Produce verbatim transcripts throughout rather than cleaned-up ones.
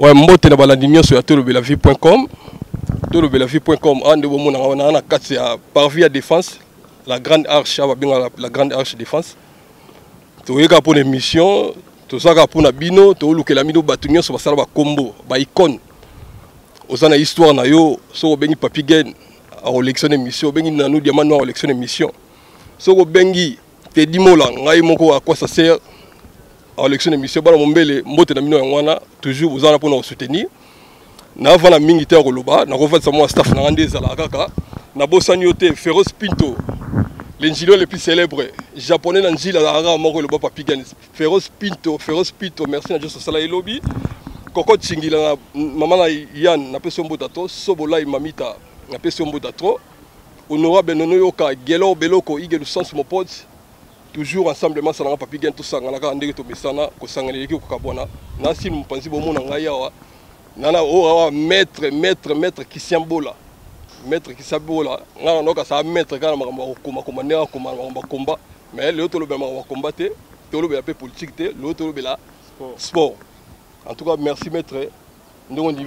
Ouais, mbote na balandinyo sur tolobelavie point com. tolobelavie point com, ande bomona on a quatre parvis à défense, la grande arche, la, la grande arche défense. Tu es pour une mission, tu es pour une bino, tu es la mino batunyo sur basala ba combo, ba icône. Osana histoire na yo, so bengi papi gen a élection émission, bengi na nous diamant à élection émission. So bengi te dimola, ngai moko à quoi ça sert? À l'élection émission, bala mombele mbote na mino ngwana, toujours osana pour nous soutenir. Na avant la militaire Roloba, na refa sa moi staff na ngande zala kaka, na bosanyote Feroz Pinto. L'ingénieur le plus célèbre japonais dans Njila Ara moko le papi gen Feroz Pinto, Feroz Pinto, merci na Josso Sala Elobi. Koko Tsingila maman na Yann na peso mbotato, Sobola Mamita na peso mbotato. Honorable Nono Yoka, Gelo Beloko, Ige du sens mon pote. Toujours ensemble ça na papi gen tout ça na ka ndenge to mesana ko sangale ki ko kabona. Na si mo panzi bo mona ngaya wa. Nana o maître maître maître qui Bola. Maître qui Bola. Ngana noka sa maître kana makambo ko makomane ko makambo combat. Mais le tolo be makambo combattre, tolo be la politique te, le tolo be la sport. En tout cas, merci maître. Nous on dit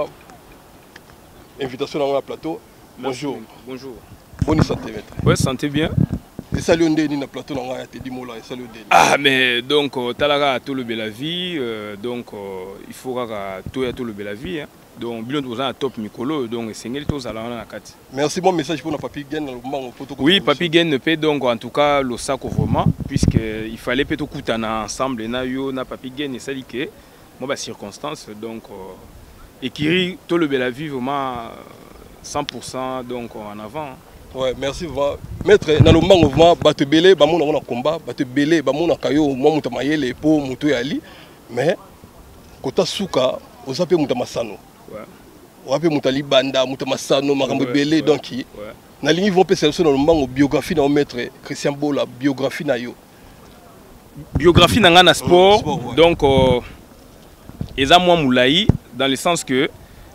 invitation dans le plateau. Bonjour. Bonjour. Bonne santé maître. Ouais, santé bien. Et salut Ndeni na plateau na te di mola et salut Ndeni. Ah mais donc talaga tout le bel vie donc il faut que tout ya tout le bel vie hein. Donc bilan aux top mikolo donc sengeli tous ala na kati. Merci mon message pour na papi Gen le moment photo. Oui, papi Gen ne peut donc en tout cas le sac vraiment puisque il fallait peut-être kutana ensemble na yo na papi Gen et ça dit que moi ba circonstance donc écrit tout le bel vie vraiment cent pour cent donc en avant. Ouais, merci maître na lo mango vraiment bato belé ba mona na combat bato belé ba mona kayo mo muta mayele po muto yali mais kota suka ozape muta masano. Ouais. Ozape muta libanda muta masano makambo belé donc na lingi vont pesa so na lo mango biographie na maître Christian Bola biographie na yo. Biographie na ngana sport, sport ouais. Donc euh, eza moi moulayi dans le sens que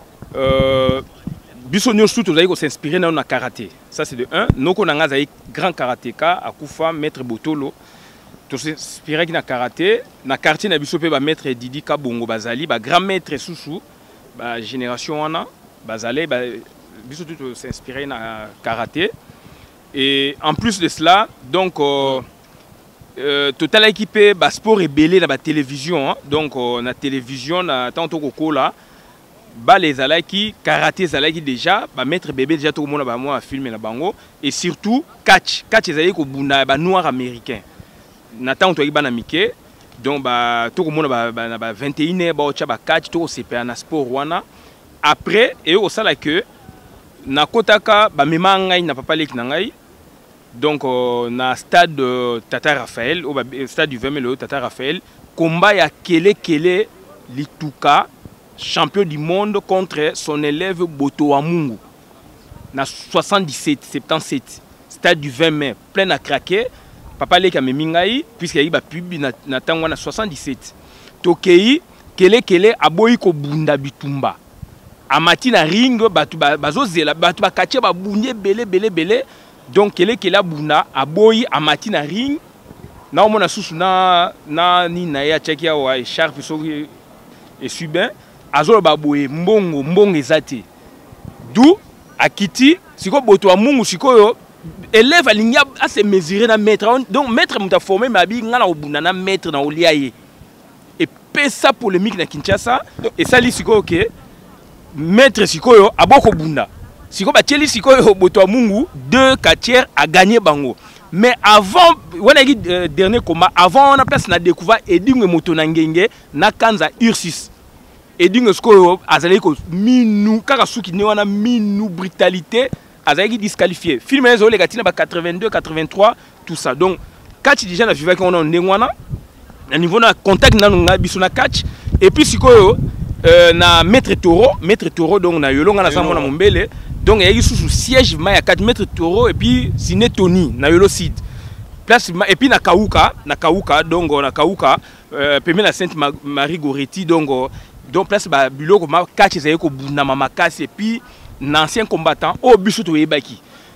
euh Bissonio surtout vous s'inspirer dans le karaté. Ça c'est de un. Nous on a un grand karatéka à Koufa, maître Botolo. Tout s'inspirer dans le karaté. Dans le quartier na biso pe ba maître Didi Kabongo Bazali, ba grand maître Soussou, ba génération wana, Bazali, ba biso tout s'inspirer dans le karaté. Et en plus de cela, donc euh, euh, total équipé ba sport et belé dans la télévision. Hein. Donc euh, na télévision na tant koko là. Bah les alaki karaté zalaki déjà bah mettre bébé déjà tout le monde bah moi filmer la bango et surtout catch catch ezali ko bunda bah noir américain n'attend toi ba na mike donc bah tout le monde bah bah vingt et une bah cha bah catch tout c'est pas un sport wana après et au sala que na kotaka bah mema ngai na papa lek na ngai donc euh, na stade euh, Tata Raphaël au bah, stade du vingt mai le Tata Raphaël combat ya kele kele lituka champion du monde contre son élève Boto Amungu. Na soixante-dix-sept, soixante-dix-sept, stade du vingt mai, plein à craquer. Papa Leka Memingai, puisqu'il y a publié na tangwana soixante-dix-sept. Tokei, kele kele aboyi ko bunda bitumba. Amati na ring, batu bazo zela, batu bakache ba bunye belé belé belé. Donc kele kele bunda aboyi amati na ring. Na omona susu na na ni na ya chekia wa sharp so et subin. Azolo baboye mbongo mbongo ezate d'où akiti siko Boto Amungu siko yo élève alingi a se mesurer na maître donc maître muta formé mabi ngana obunda na maître na oliaye et pesa polémique na Kinshasa et ça li siko OK maître siko yo aboko bunda siko ba teli siko yo Boto Amungu deux quartiers a gagné bango mais avant on a dit euh, dernier combat avant on a place na découvert Edingue moto na ngenge na kanza Ursus et donc ce que azali ko minu kaka suki ne wana minu brutalité azali disqualifié film les ole katina ba quatre-vingt-deux quatre-vingt-trois tout ça donc catch déjà na viva qu'on a ndengwana na niveau na contact na nga biso na catch et puis sikoyo euh, na maître Toro maître Toro donc na yolonga na samona mombele donc yaki sous siège ma ya quatre maître Toro et puis Siné Tony na yolo site place et puis na Kauka na Kauka donc na Kauka euh, pemé la Sainte Marie Goretti donc donc place ba biloko ma catch ezali ko bunda mama kasi et puis l'ancien combattant au biso to yebaki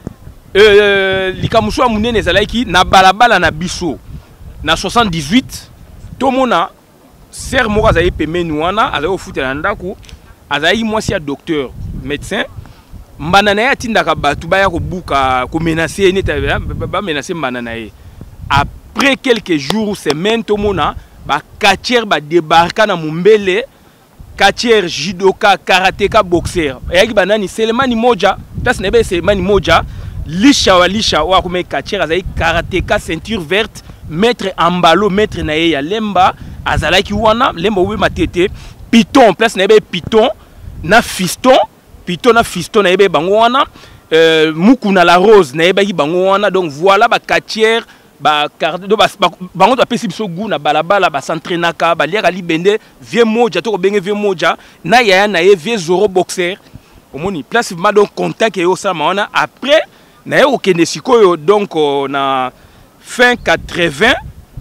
euh likamuso munene ezalaki na balabala na biso na soixante-dix-huit tomona ser moko azali pembeni wana azali kofutela ndako azali mwasi ya docteur médecin mbanda na ye atindaka bato baya kobuka komenase ye neti bamenase mbanda na ye. Après quelques jours ou semaines tomona ba katiere badebarka na Mumbele katiere judoka karateka boxer eyaki banani Selemani moja place na ebe Selemani moja lisha wa lisha wa kome katiere azali karateka ceinture verte maître ambalo maître na ye ya lemba azalaki wana lemba ube matete piton place na ebe piton na fiston piton na fiston na ebe bango wana euh, mukuna la rose na ebe bango wana. Donc voilà ba katiere ba do ba bango to pesi biso gu na balabala ba s'entraînaka ba liaka libende vieux moja to ko benge vieux moja na yaya na ye vieux zoro boxer omoni place ma donc contact yo ça maona. Après na yo kende sikoyo donc na fin quatre-vingts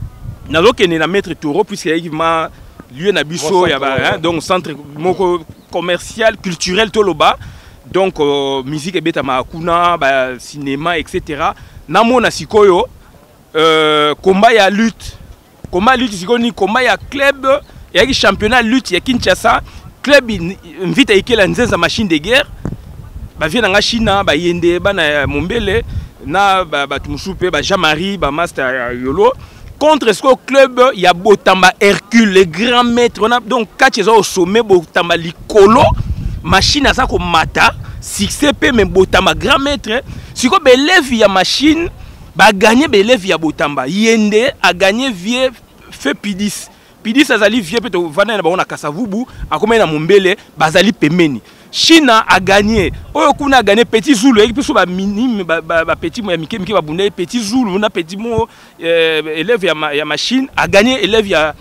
na lo kende na maître Toro puisque effectivement lieu na biso ya ba donc centre moko commercial culturel toloba donc euh, musique ebeta makuna ba cinéma etc. na mona sikoyo Euh, combat ya lutte combat lutte sikoni combat ya club ya championnat lutte ya Kinshasa club invite ikela nzenza machine de guerre ba vient nga China ba yende bana Mumbele na ba batumusupe ba Jean-Marie ba master yolo contre ce club ya Botamba Hercule le grand maître on a donc quatre au sommet Botamba likolo machine asa ko mata succès pe même Botamba grand maître siko belève ya machine ba gagné belève ya Botamba yende a gagné vieux fait Pidis Pidis azali vieux peut vana na ba na Kasavubu akoma na Mumbele bazali pemeni. China a gagné oyo kuna a gagné Petit Zulu et puis ba minime ba, ba, ba petit mo ya mike mike ba bunda Petit Zulu na petit mo euh, élève ya, ma, ya machine a gagné élève ya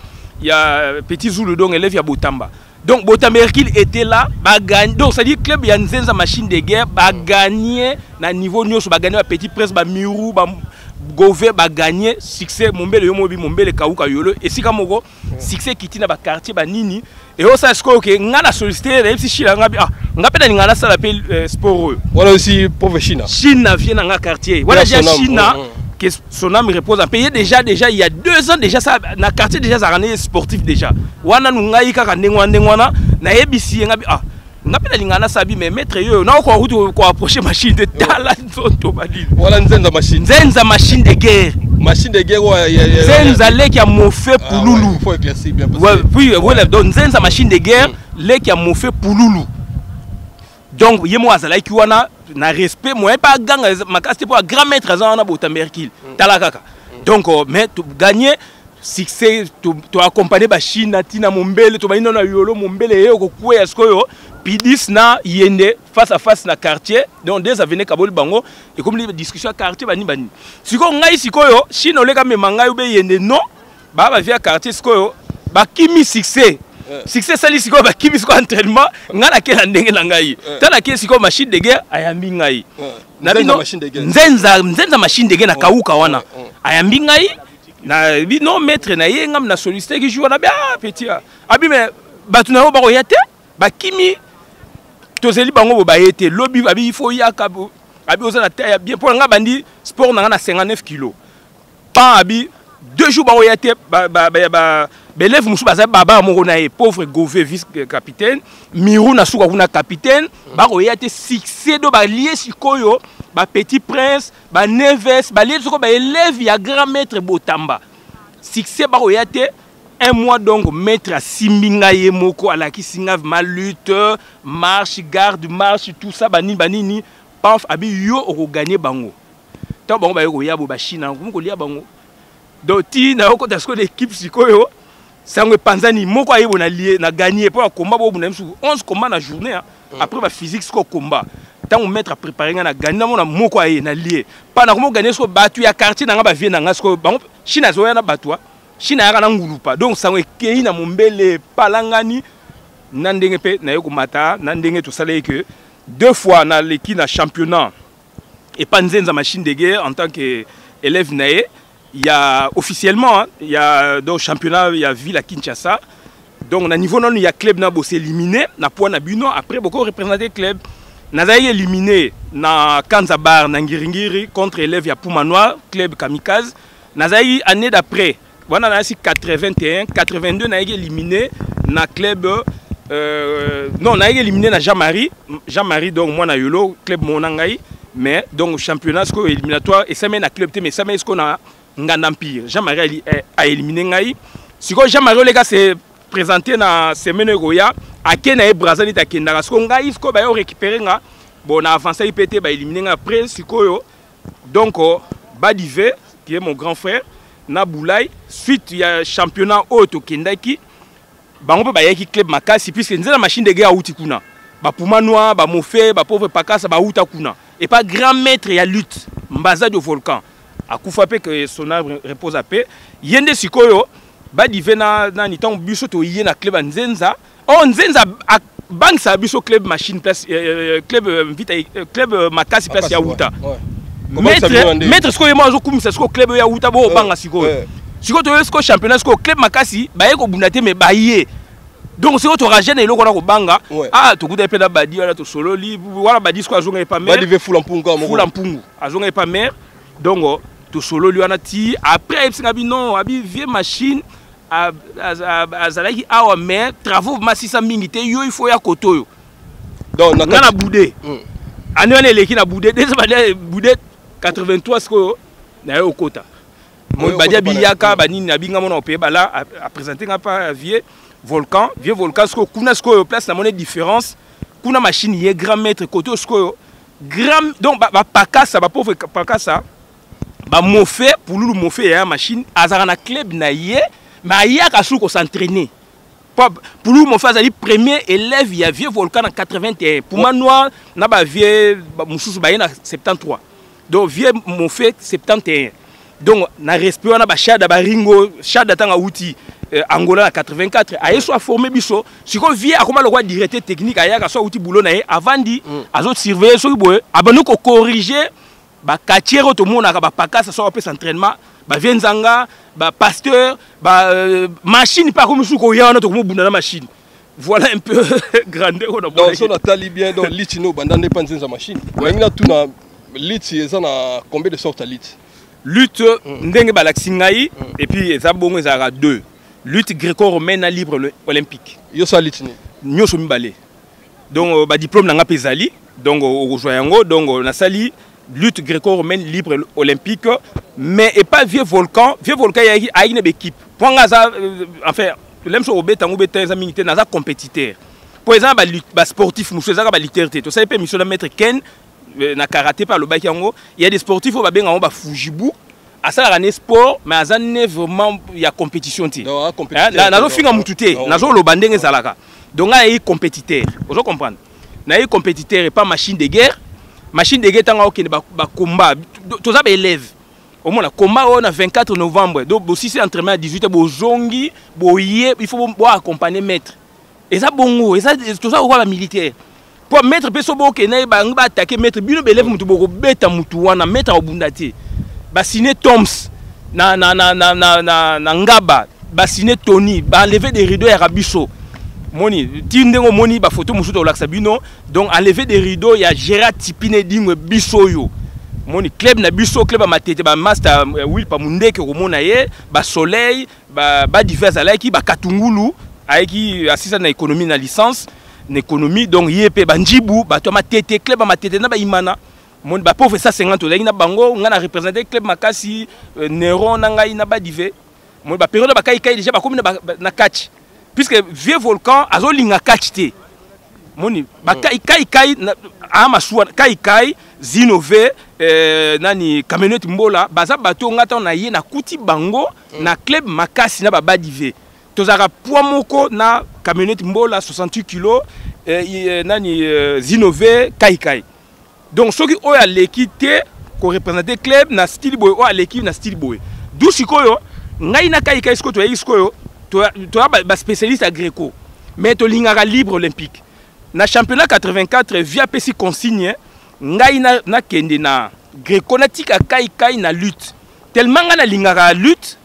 ya Petit Zulu donc élève ya Botamba. Donc Botamba Hercule était là ba gagné donc ça dit club ya nzenza machine de guerre ba gagné na niveau nyonso ba gagné ba Petit Prince ba Miru ba Gové ba gagné succès Mumbele yo mobi Mumbele kauka yolo et sika moko succès kitina ba quartier ba nini et au ça sko que ngana solliciter même si China ngabi ah ngapenda ngana ça l'appelle euh, sport voilà aussi pauvre China China vient dans un quartier voilà déjà China que son âme repose en pays déjà déjà il y a deux ans déjà ça na quartier déjà ça rendre sportif déjà wana nungai kaka ndengwa ndengwana na ebisi ngabi ah ngapela lingana sabi mais maître yo na ko route ko approcher machine de tala nzoto badili voilà nzenza machine nzenza machine de guerre machine de guerre wa nzenza leki ya mofe pululu il faut éclaircir bien parce ouais puis voilà donc nzenza machine de guerre leki ya mofe pululu donc yemo azala ki wana na respect moi pas ganga makasti pour grand maître azana Botamba Hercule tala kaka donc mais tu gagner succès tu accompagner ba Chine tina Mumbele to ba ino na yolo Mumbele yo ko kuya skoyo Pidis na yende face à face na quartier donc des avenue Kaboli bango et comme les discussions quartier bani bani siko ngai sikoyo Chine oleka me mangai ube yende non ba ba via quartier sikoyo ba kimi succès succès sali sikoyo ba kimi siko entraînement ngala kela ndenge na ngai tala ke siko machine de guerre ayambi ngai na bino nzenza nzenza machine de guerre na kauka wana ayambi ngai na bino maître na ye ngam na solliciter ki joue na bien petit abi mais batu na ba ko yate ba kimi tozeli bango bo bayete lobby abi il faut yaka abi oza na taille bien pour nga bandi sport na na cinquante-neuf kilos pas abi deux jours ba oyate ba ba ba belève musu baza baba moko na ye pauvre Gové vice capitaine Miru na suka kuna capitaine ba oyate succès do ba lié sikoyo ba Petit Prince ba Neves ba lié siko ba élève ya grand maître Botamba succès ba oyate un mois donc maître à Simbinga Yemoko à la Kisinga ma lutte marche garde marche tout ça bani banini paf abi yo oko gagner bango tant bango ba yo ya bo ba China ko lia bango doti na oko tasko l'équipe sikoyo sangwe panzani moko ayebo na lié na gagner pour combat bo na onze combats na journée hein. Après ba physique siko combat tant on mettre à préparer na gagner na moko aye na lié pas na ko gagner siko batu ya quartier na nga ba vie na nga siko bango China zo ya na batwa China yaka na ngulupa donc sangwe kei na Mumbele palangani na ndenge pe na yoko mata na ndenge to sala que deux fois na l'équipe na championnat et pas nzenza machine de guerre en tant que élève naé il y a officiellement hein, il y a donc championnat il y a ville à Kinshasa donc na niveau non il y a club na bossé éliminé na point na bino après beaucoup représenter club na zaï éliminé na Kanzabar na Ngiringiri contre élève ya Puma Noir club Kamikaze na zaï année d'après wana na si quatre-vingt-un quatre-vingt-deux na éliminé na club euh, non na éliminé na Jean-Marie Jean-Marie donc moi na yolo club monangai mais donc championnat sco éliminatoire et ça mène na club mais ça mène sco na Nganda Empire Jean-Marie a éliminé ngai siko Jean-Marie les gars c'est présenté na semaine goya a Kenya et Brazzaville ta Kenya siko ngai siko ba yo récupérer nga bon na avancé I P T ba éliminé après siko yo donc Badive qui est mon grand frère na Boulay suite il y a championnat auto Kendaki bango ba yaki club makasi puisque nzela machine de guerre outi kuna ba puma noir ba mofé ba pauvre pakasa ba outa kuna et pas grand maître ya lutte mbaza de volcan akufa pe que son âme repose à paix yende sikoyo Badive na na nitan biso to yé na club nzenza oh nzenza bank sa biso club machine place euh, club vita euh, club euh, makasi place ya outa maître maître siko yema zo kumisa siko club ya outa bo banga siko siko to siko championnat siko club makasi ba ye ko bunate me ba ye donc siko to rajene eloko na ko banga ah to kuta pe na badi wala to solo li wala badi siko azonga pa mère Badi fula mpungu mo fula mpungu azonga pa mère donc to solo li wana ti après singa bi non abi vieux machine azalaki awa mais travaux masisa mingi te yo il faut ya kotoyo donc na na boudé ani wana eleki na boudé déjà badi boudé quatre-vingt-trois siko na yo kota mon badia biyaka banini na binga mona opé bala a présenter nga pas vieux volcan vieux volcan siko kuna siko place na monnaie différence kuna machine yé grand maître koto siko grand donc ba pakasa ba pauvre pakasa ba mofé pour lulu mofé ya machine azara na club na yé mais il y a qu'à s'entraîner. Pour lui, mon frère, c'est le premier élève, il y a vieux volcan en quatre-vingt-un. Pour moi, noir, il y a vieux Moussous Bayen en soixante-treize. Donc, vieux mon frère, soixante et un. Donc, on a respect, on a Chad, Ringo, Chad à outil, Angola en quatre-vingt-quatre. Il soit formé, biso. Si on vient à comment le roi directeur technique, il y a soit outil boulot, avant dit, à autres surveiller, soit il faut corriger, bah, quartier, tout le monde a pas qu'à ça, un peu s'entraînement. Ba vienzanga ba pasteur ba euh, machine pas comme sous koya on a tout le machine voilà un peu grandeur on a donc on a tali bien donc litino bandane pas nzenza machine wengina tout na lit ça na combien de sortes à lit lutte ndenge ba laxingai et puis ça bongo ezara deux lutte gréco-romaine libre olympique yo ça lit ni nyoso mibale donc ba diplôme na nga pezali donc au rejoyango donc na sali lutte gréco-romaine libre olympique mais et pas vieux volcan vieux volcan il y a une équipe pour ça enfin l'aime sur obé tango bété ça militaire na ça compétiteur pour exemple ba sportif monsieur ça ba littérature to ça peut mission de maître Ken na karaté par le baki yango il y a des sportifs ba benga ba fujibu à ça la sport mais à ça n'est vraiment il y a compétition ti na na zo finga mututé na zo lo bandenge zalaka donc il y a compétiteur vous comprendre na y compétiteur et pas machine de guerre machine de guerre tanga okende ba combat to ça ba élève au moins le combat on a vingt-quatre novembre donc si c'est entraînement à dix-huit bo zongi bo yé il faut bo accompagner maître et ça bongo et ça tout ça quoi la militaire pour maître peso bo kene ba ngba attaquer maître bino belève mutu boko beta mutu wana maître obundati ba signer Toms na na na na na na ngaba ba signer Tony ba enlever des rideaux ya rabiso moni tindengo moni ba photo musuto laksa bino donc enlever des rideaux ya Gérard Tipine dingwe biso yo moni club na biso club a matete ba master will pa mundeke ko mona ye ba soleil ba ba divers alaki ba katungulu aiki assistant na économie na licence na économie donc yep ba njibu ba to matete club a matete na ba imana moni ba pauvre ça cinquante na bango ngana représenter club makasi Néron na ngai na ba dive moni ba période ba kai kai déjà ba comme na catch puisque vieux volcan azo linga catch te moni ba kai kai kai ama suwa kai kai zinové euh, nani camionnette mbola baza bato ngata na ye na kuti bango mm. na club makasi na babadive tozaka poids moko na camionnette mbola soixante-huit kilos euh, nani euh, zinové kai kai donc soki oya l'équité ko représenter club na style boy o l'équipe na style boy d'où sikoyo ngai na kai kai siko to yi sikoyo to to ba spécialiste à gréco mais to lingaka libre olympique na championnat quatre-vingt-quatre via P C consigne ngai na na kende na gréco na tika kai kai na lutte tellement nga na lingaka lutte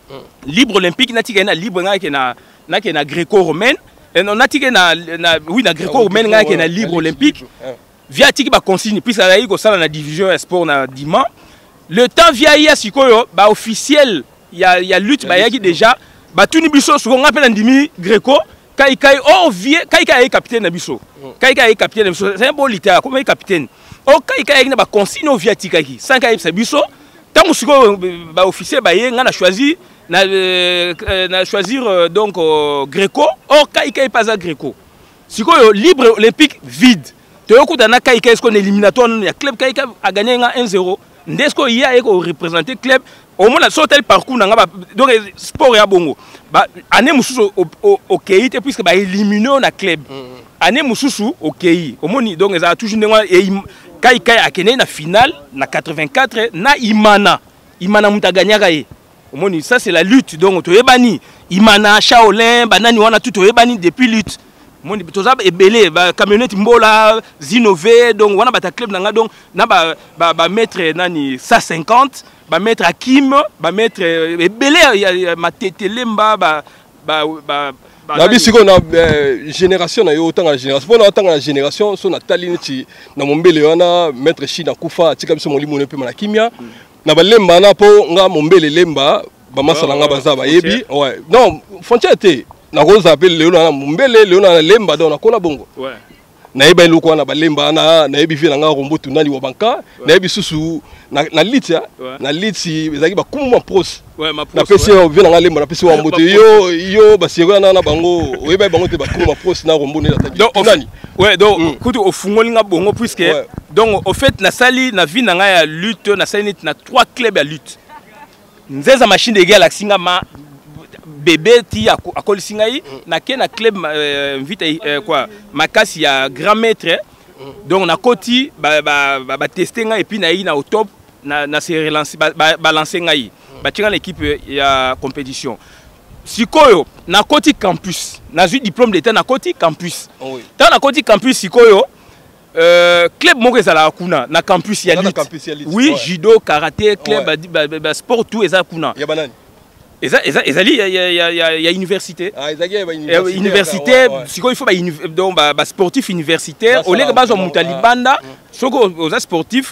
libre olympique na tika na libre nga ke na na ke na gréco romaine et non na tika na na oui na gréco romaine nga ke na libre olympique via tika ba consigne puis ça yi ko sala na division sport na dimanche le temps via ya sikoyo ba officiel il y a il y a lutte ba yaki déjà ba tuni biso so nga pena ndimi Greco kai kai oh vie kai kai capitaine na biso kai kai capitaine na biso c'est un bon littéraire comme capitaine oh kai kai na ba consigne au viatique qui sans kai sa biso tant siko ba officier ba ye nga na choisi na na choisir donc Greco oh kai kai pas à Greco siko libre olympique vide toyoku dana kai kai est-ce qu'on éliminatoire ya club kai a gagné un zéro ndesco il y a ko représenter club au moins sur tel parcours nanga donc sport ya bongo ba année mususu au K I puisque ba éliminé na club année mususu au K I au moins donc ça a toujours et kai kai a kené na finale na quatre-vingt-quatre na Imana Imana muta gagner ye au moins ça c'est la lutte donc to yebani Imana Shaolin banani wana tout to yebani depuis lutte mon toza ebelé ba camionnette mbola Zinové donc wana bata club nanga donc na ba ba mettre nani cent cinquante ba mettre Hakim ba mettre ebelé ma tetelemba ba ba ba na bisiko na génération na yo tanga génération pona tanga na génération so na taliniti na mombele wana mettre China kufa tika biso molimo ne pe na kimia na balemba na po nga mombele lemba ba masala nga baza ba yebi ouais non frontière té na ko s'appelle Léon na Mumbele Léon na lemba donc na kona bongo ouais na yeba loko na balemba na na yebi vi na nga rombo tunani wa banka na yebi susu na na litia na liti ezaki ba kumu pros ouais ma pros na pesi o vi na nga lemba na pesi wa mbote yo yo ba sero na na bango oyeba bango te ba kumu pros na rombo ne na tunani ouais donc kutu o fungoli nga bongo puisque donc au fait na sali na vi na nga ya lutte na sali na trois clubs ya lutte nzeza machine de guerre la singa ma bébé ti a kolisingai na ke na club vite quoi makasi ya grand maître donc na koti ba ba ba tester nga et puis na ina au top na na se relancer ba lancer ngai ba tinga l'équipe ya compétition sikoyo na koti campus na ju diplôme d'état na koti campus tant na koti campus sikoyo euh club moko ezala kuna na campus ya lutte oui judo karaté club ba sport tout eza kuna ya banani eza eza ezali il y a il y a il y a université ah ezali ba université université siko il faut ba donc ba sportif universitaire au lieu que bazo mutalibanda soko oza sportif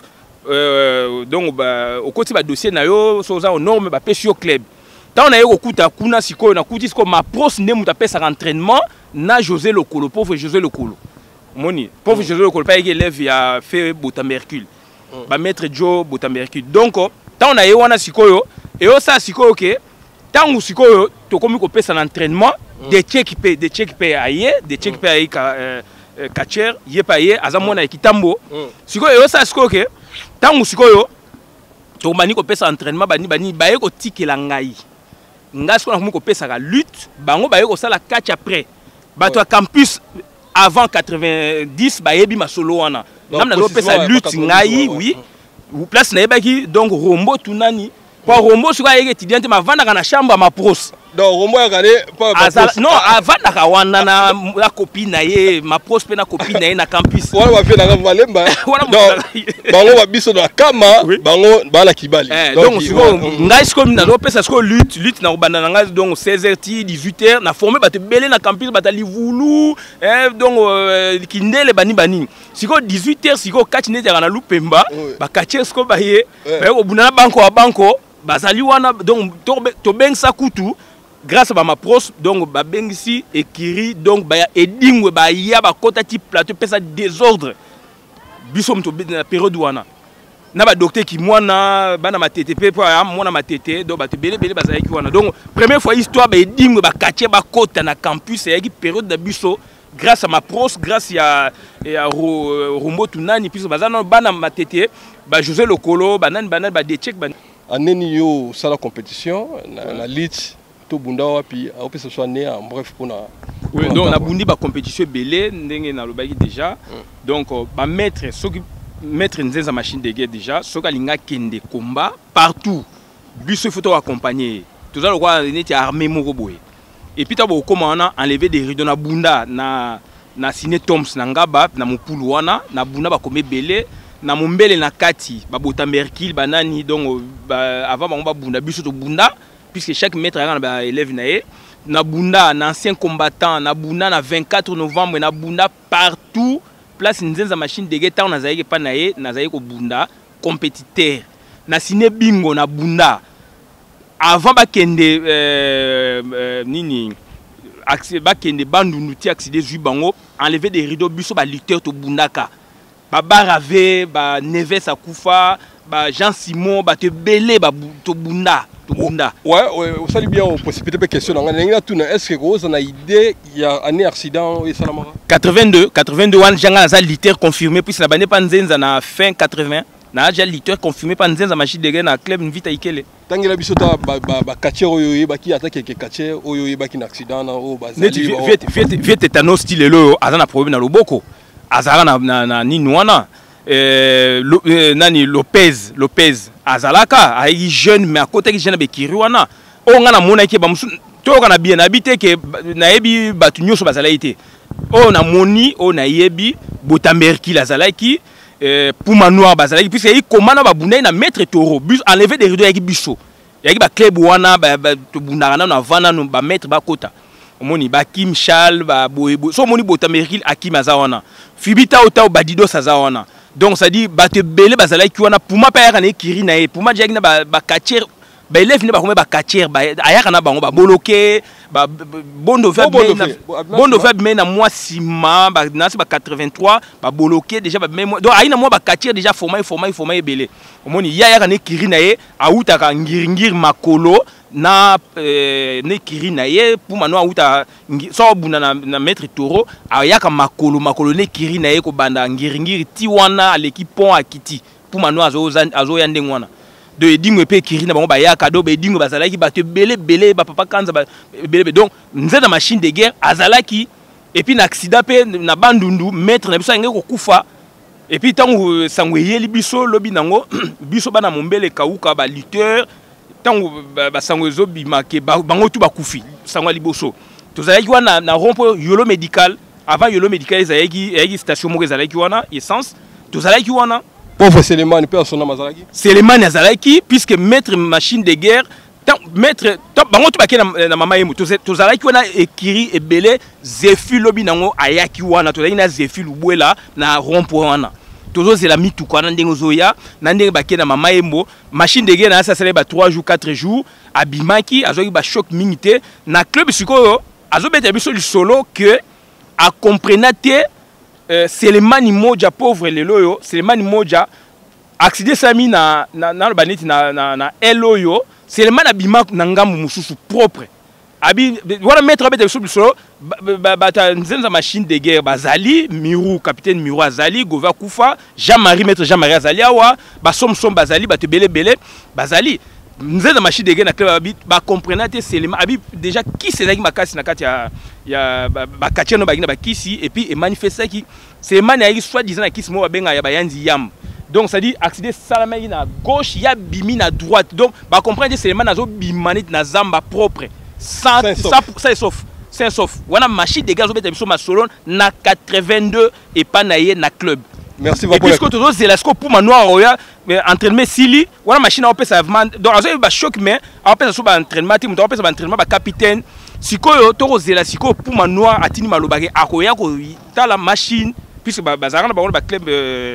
euh donc ba okoti ba dossier na yo so za norme ba pesi au club tant na yo okuta kuna siko na kuti siko ma pros ne mutapesa entraînement na José Lokolo pauvre José Lokolo moni pauvre José Lokolo pas élève ya fait Botambercule ba maître Joe Botambercule donc tant na yo wana siko yo et au ça siko OK tant sikoyo to komi ko pesa l'entraînement des tchèques paye des tchèques paye aye des tchèques paye ka catcher yé paye azamona ekitambo sikoyo ça sikoyo ke tant sikoyo to mani ko pesa entraînement bani bani baye ko tikela ngai ngas ko na ko pesa ka lutte bango baye ko sala catch après bato à campus avant quatre-vingt-dix baye bi masolo wana namna ko pesa lutte ngai oui ou place na yebaki donc rombo tunani pour Rombo sur les étudiants ma vendre dans la chambre ma pros donc Rombo a gagné pas non avant la wana na la copine naie ma pros pe na copine naie na campus wala wa fe na valemba donc bango ba biso na kama bango ba na kibali donc siko ngai siko na do pesa siko lutte lutte na banda na ngai donc seize heures dix-huit heures na formé ba te belé na campus ba ta livulu donc kindele bani bani siko dix-huit heures siko catch ne na lupemba ba catcher siko ba ye ba ko bunana banko wa banko bazali wana donc to beng sa kutu grâce à ma pros donc ba bengisi ekiri donc ba edingwe ba ya ba kota ti plateau pesa désordre biso mto na période wana na ba docteur ki mwana bana ma T T P pour mwana ma T T donc ba te belé belé bazali ki wana donc première fois histoire ba edingwe ba katie ba kota na campus et ki période de biso grâce à ma pros grâce à ya Rombo tunani puis bazana bana ma T T ba José Lokolo banane banane ba de check ban aneni yo sala compétition na, na lit to bunda wapi au peut ce soit né en bref pour na oui donc na bundi ba compétition belé ndenge na lobaki déjà donc ba mettre ceux qui mettre nzenza machine de guerre déjà ceux qui linga kende combat partout biso photo accompagner tout ça le quoi neti armée moko boye et puis tabo comment enlever des rideaux na bunda na na signé Toms na ngaba na mupulu wana na bunda ba komé belé na mombele na kati ba Botambercule banani donc ba, avant ba bunda biso to bunda puisque chaque maître a ba élève na ye na bunda na ancien combattant na bunda na vingt-quatre novembre na bunda partout place nzenza machine de guerre na zaïke pa na ye na zaïke ko bunda compétiteur na signé bingo na bunda avant bakende euh, euh, nini bakende bandundu ti accident zui bango enlever des rideaux biso ba lutteur to bundaka ba barave ba Neves akufa ba Jean Simon ba te belé ba to bunda to bunda. Ouais, ouais, vous savez bien on possibilité de question dans ngana tout est-ce que vous avez idée il y a un accident et salamara quatre-vingt-deux quatre-vingt-deux wan janga za lutteur confirmé puis na bane pa nzenza na fin quatre-vingts na déjà lutteur confirmé pa nzenza machine de guerre na club Vita Ikele. Tangela biso ta ba ba catcher oyo ba ki attaque ke catcher oyo ba ki na accident na o ba zali vite vite vite tétanos style lo azana problème na loboko azara na na, na nini wana eh, lo, eh, nani Lopez Lopez azalaka ai jeune mais à côté que jeune be kiri wana o nga na mona ke ba musu to kana bien habité ke na yebi batu nyoso bazala ité o na moni o na yebi botamberki la zalaki euh, Puma Noir bazalaki puisque il commande ba bunda na maître taureau bus enlever des rideaux yaki biso yaki ba club wana ba to bunda na vana no ba maître ba kota omoni ba Kim Charles ba boye so moni botamberki Akim azawana Fibita ota badido sazawana donc ça dit ba te belé bazalaki wana Puma pa yaka na kiri na e Puma jaki na ba ba catcher ba élève ne ba comme ba catcher ba ayaka na bango ba bloquer ba bondo fait bondo fait mais na moi sima ba na ba quatre-vingt-trois ba bloquer déjà ba même donc aina moi ba catcher déjà format format format belé omoni ya yaka ne kiri na e auta ka ngiringir makolo na euh, ne kiri na ye pour mano auta so buna na, na maître taureau ayaka makolo makolo ne kiri na ye ko banda ngiringir ti wana l'équipe pont akiti pour mano azo azo yande ngwana de dingo pe kiri na bango ba ya cadeau be dingo bazalaki ba te belé belé ba papa kanza ba belé donc nzela machine de guerre azalaki et puis na accident pe na bandundu maître na biso ngeko kufa et puis tango sangweyeli biso lobi nango biso bana mombele kauka ba lutteur tango ba sangwezo bimake bango tu ba kufi sangwa liboso tozalaki wana na rompo yolo médical avant yolo médical ezalaki ezalaki station moko ezalaki wana essence tozalaki wana pauvre Selemani personne mazalaki Selemani azalaki puisque maître machine de guerre tant maître top bango to bakena na mama yemu tozalaki wana ekiri ebele Zefi lobi nango ayaki wana tozalaki na Zefi lubwela na rompo wana tozo c'est la mitu kwa ndenge zoya na ndenge bakena mama yembo machine de guerre na ça ba trois jours quatre jours abimaki azoki ba choc minité na club sikoyo azobeta biso du solo que a comprenate Euh, Selemani moja pauvre leloyo Selemani moja accident sami na na na baneti na na na eloyo Selemani abima na ngambu mususu propre abi wana mettre bete sur solo bata nzenza machine de guerre bazali Miru capitaine Miru azali Gova Kufa Jean-Marie maître Jean-Marie azali awa ba som som bazali ba te belé belé bazali nzenza machine de guerre na club abi ba comprenate Selemani abi déjà qui c'est là qui makasi na kati ya ya ba katcher no bagina ba kisi et puis et manifester qui c'est mani soit disant na kisi mo ba benga ya bayanzi yam donc ça dit accident salama na gauche ya bimi na droite donc ba comprendre c'est mani nazo bimanit na zamba propre sans ça sauf c'est sauf wana machine de gaz obeta biso ma solo na quatre-vingt-deux et pas na ye na club. Merci beaucoup. Et puisque tous les Zelasco pour Manoir Roya entraînement Sili, voilà machine à ça donc azo ba choc mais après ça ba entraînement team donc après ça entraînement ba capitaine sikoyo toro Zelasco pour Manoir atini malobage akoya ko tala machine puisque ba bazara na ba ba club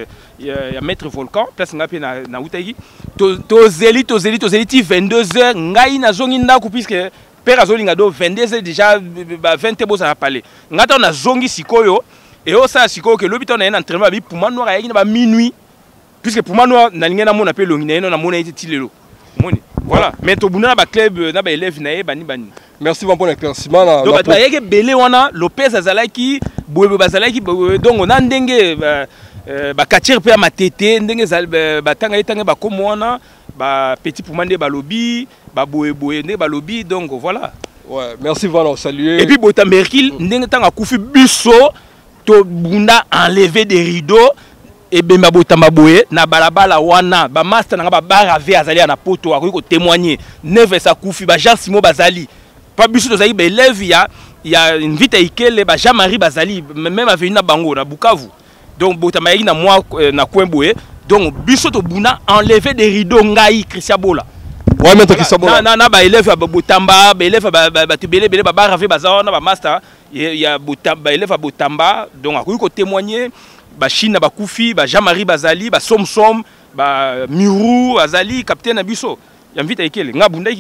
ya maître volcan place ngapi na na utaki to to zeli to zeli to zeli ti vingt-deux heures ngai na zongi ndako puisque père azolinga do vingt-deux heures déjà ba vingt bo ça parler ngata na zongi sikoyo. Et au ça, c'est que l'hôpital a un entraînement avec Puma Noir à minuit. Puisque Puma Noir n'a rien à mon appel, on a mon été tilelo. Voilà. Mais au bout d'un club, on a élève naïe, bani bani. Merci beaucoup pour l'éclaircissement. Donc, il y a Belé, on a Lopez Azalaki, Boué Bazalaki, donc on a un dengue, bah, Katir Père Matete, dengue, bah, Tanga Tanga, bah, comme on a, bah, petit Puma de Balobi, bah, Boué Boué de Balobi, donc voilà. Ouais, merci, voilà, saluer. Et puis, Botamberkil, dengue Tanga Koufi Busso. To bunda enlever des rideaux et bemba botamba boye na balabala wana ba master na ba barave azali na poto akoki ko témoigner Neves akufi ba Jean Simon bazali pas biso tozali ba élève ya ya une Vita Ikele ba Jean-Marie bazali même avec na bango na Bukavu donc botamba na moi na coin boye donc biso to bunda enlever des rideaux ngai Christian Bola. Ouais, mais qui na na na ba élève ba botamba ba élève ba ba tebele bele ba barave bazana ba master il y a botamba élève à botamba donc à quoi témoigner ba Chine ba Koufi ba Jean-Marie bazali ba Somsom ba Miru azali capitaine abiso ya Vita Ikele ngabundaki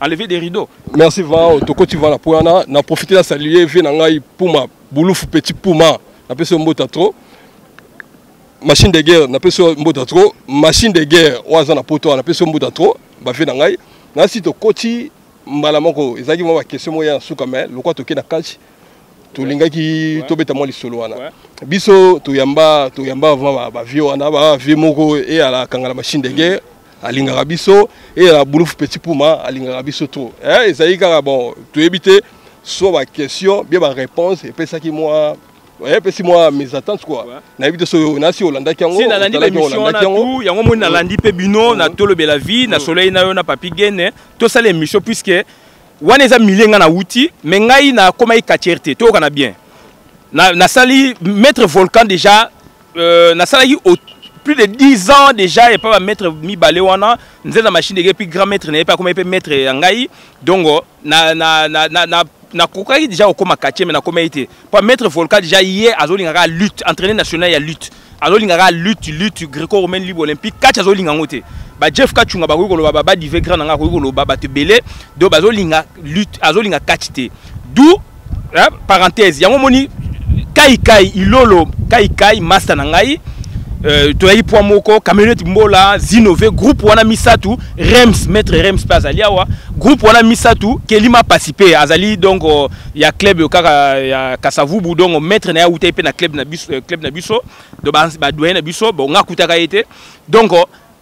enlever des rideaux. Merci Van, toko tu vas la poana, na profiter de saluer Venangai Puma, Boulouf petit Puma, na peso mbota trop. Machine de guerre, na peso mbota trop, machine de guerre, oaza na poto na peso mbota trop, ba Venangai. Na si to koti malamoko, ezaki mo ba question moya suka mais lokwa to ke na catch. To lingaki to beta mo li solo wana. Biso to yamba, to yamba va ba vio wana ba vie moko e ala kangala machine de guerre. Alinga biso et la Boulouf petit Puma alinga biso trop eh ezali kaka bon to éviter soit ma question bien ma réponse et puis ça qui moi ouais puis si moi mes attentes quoi na éviter so na si Olanda ki yango si na landi ba mission na tout yango mo na landi pe bino na tolo bela vie na soleil na yo na papi gene to ça les missions puisque wana eza milenga na wuti mais ngai na koma i katierte to kana bien na na sali maître volcan déjà euh, na sali au plus de dix ans déjà, il n'y a pas mettre mi balewana, nous avons la machine de guerre, puis grand maître n'est pas comme il peut mettre Angaï. Donc, na na na na na na kokai déjà au coma quartier, mais na comment été. Pour mettre Volcan déjà hier, Azolinga lutte, entraîné national il y a lutte. Azolinga lutte, lutte gréco-romaine libre olympique, quatre Azolinga ngote. Ba Jeff Kachunga ba ko lo ba ba dive grand nga ko lo ba ba te belé, do Azolinga lutte, Azolinga kachite. D'où parenthèse, yango moni kai kai ilolo kai kai master nangai. Euh, Toyi Poamoko, Kamionete Mbola, Zinové, groupe Wana Misatu, Rems, maître Rems Pazaliawa, groupe Wana Misatu, Kelima participé, Azali, donc il y a club, il y a Kasavubu, donc maître Naya Outepe na club Nabiso, club Nabiso, de Badoué Nabiso, bon, nga Koutaka été. Donc,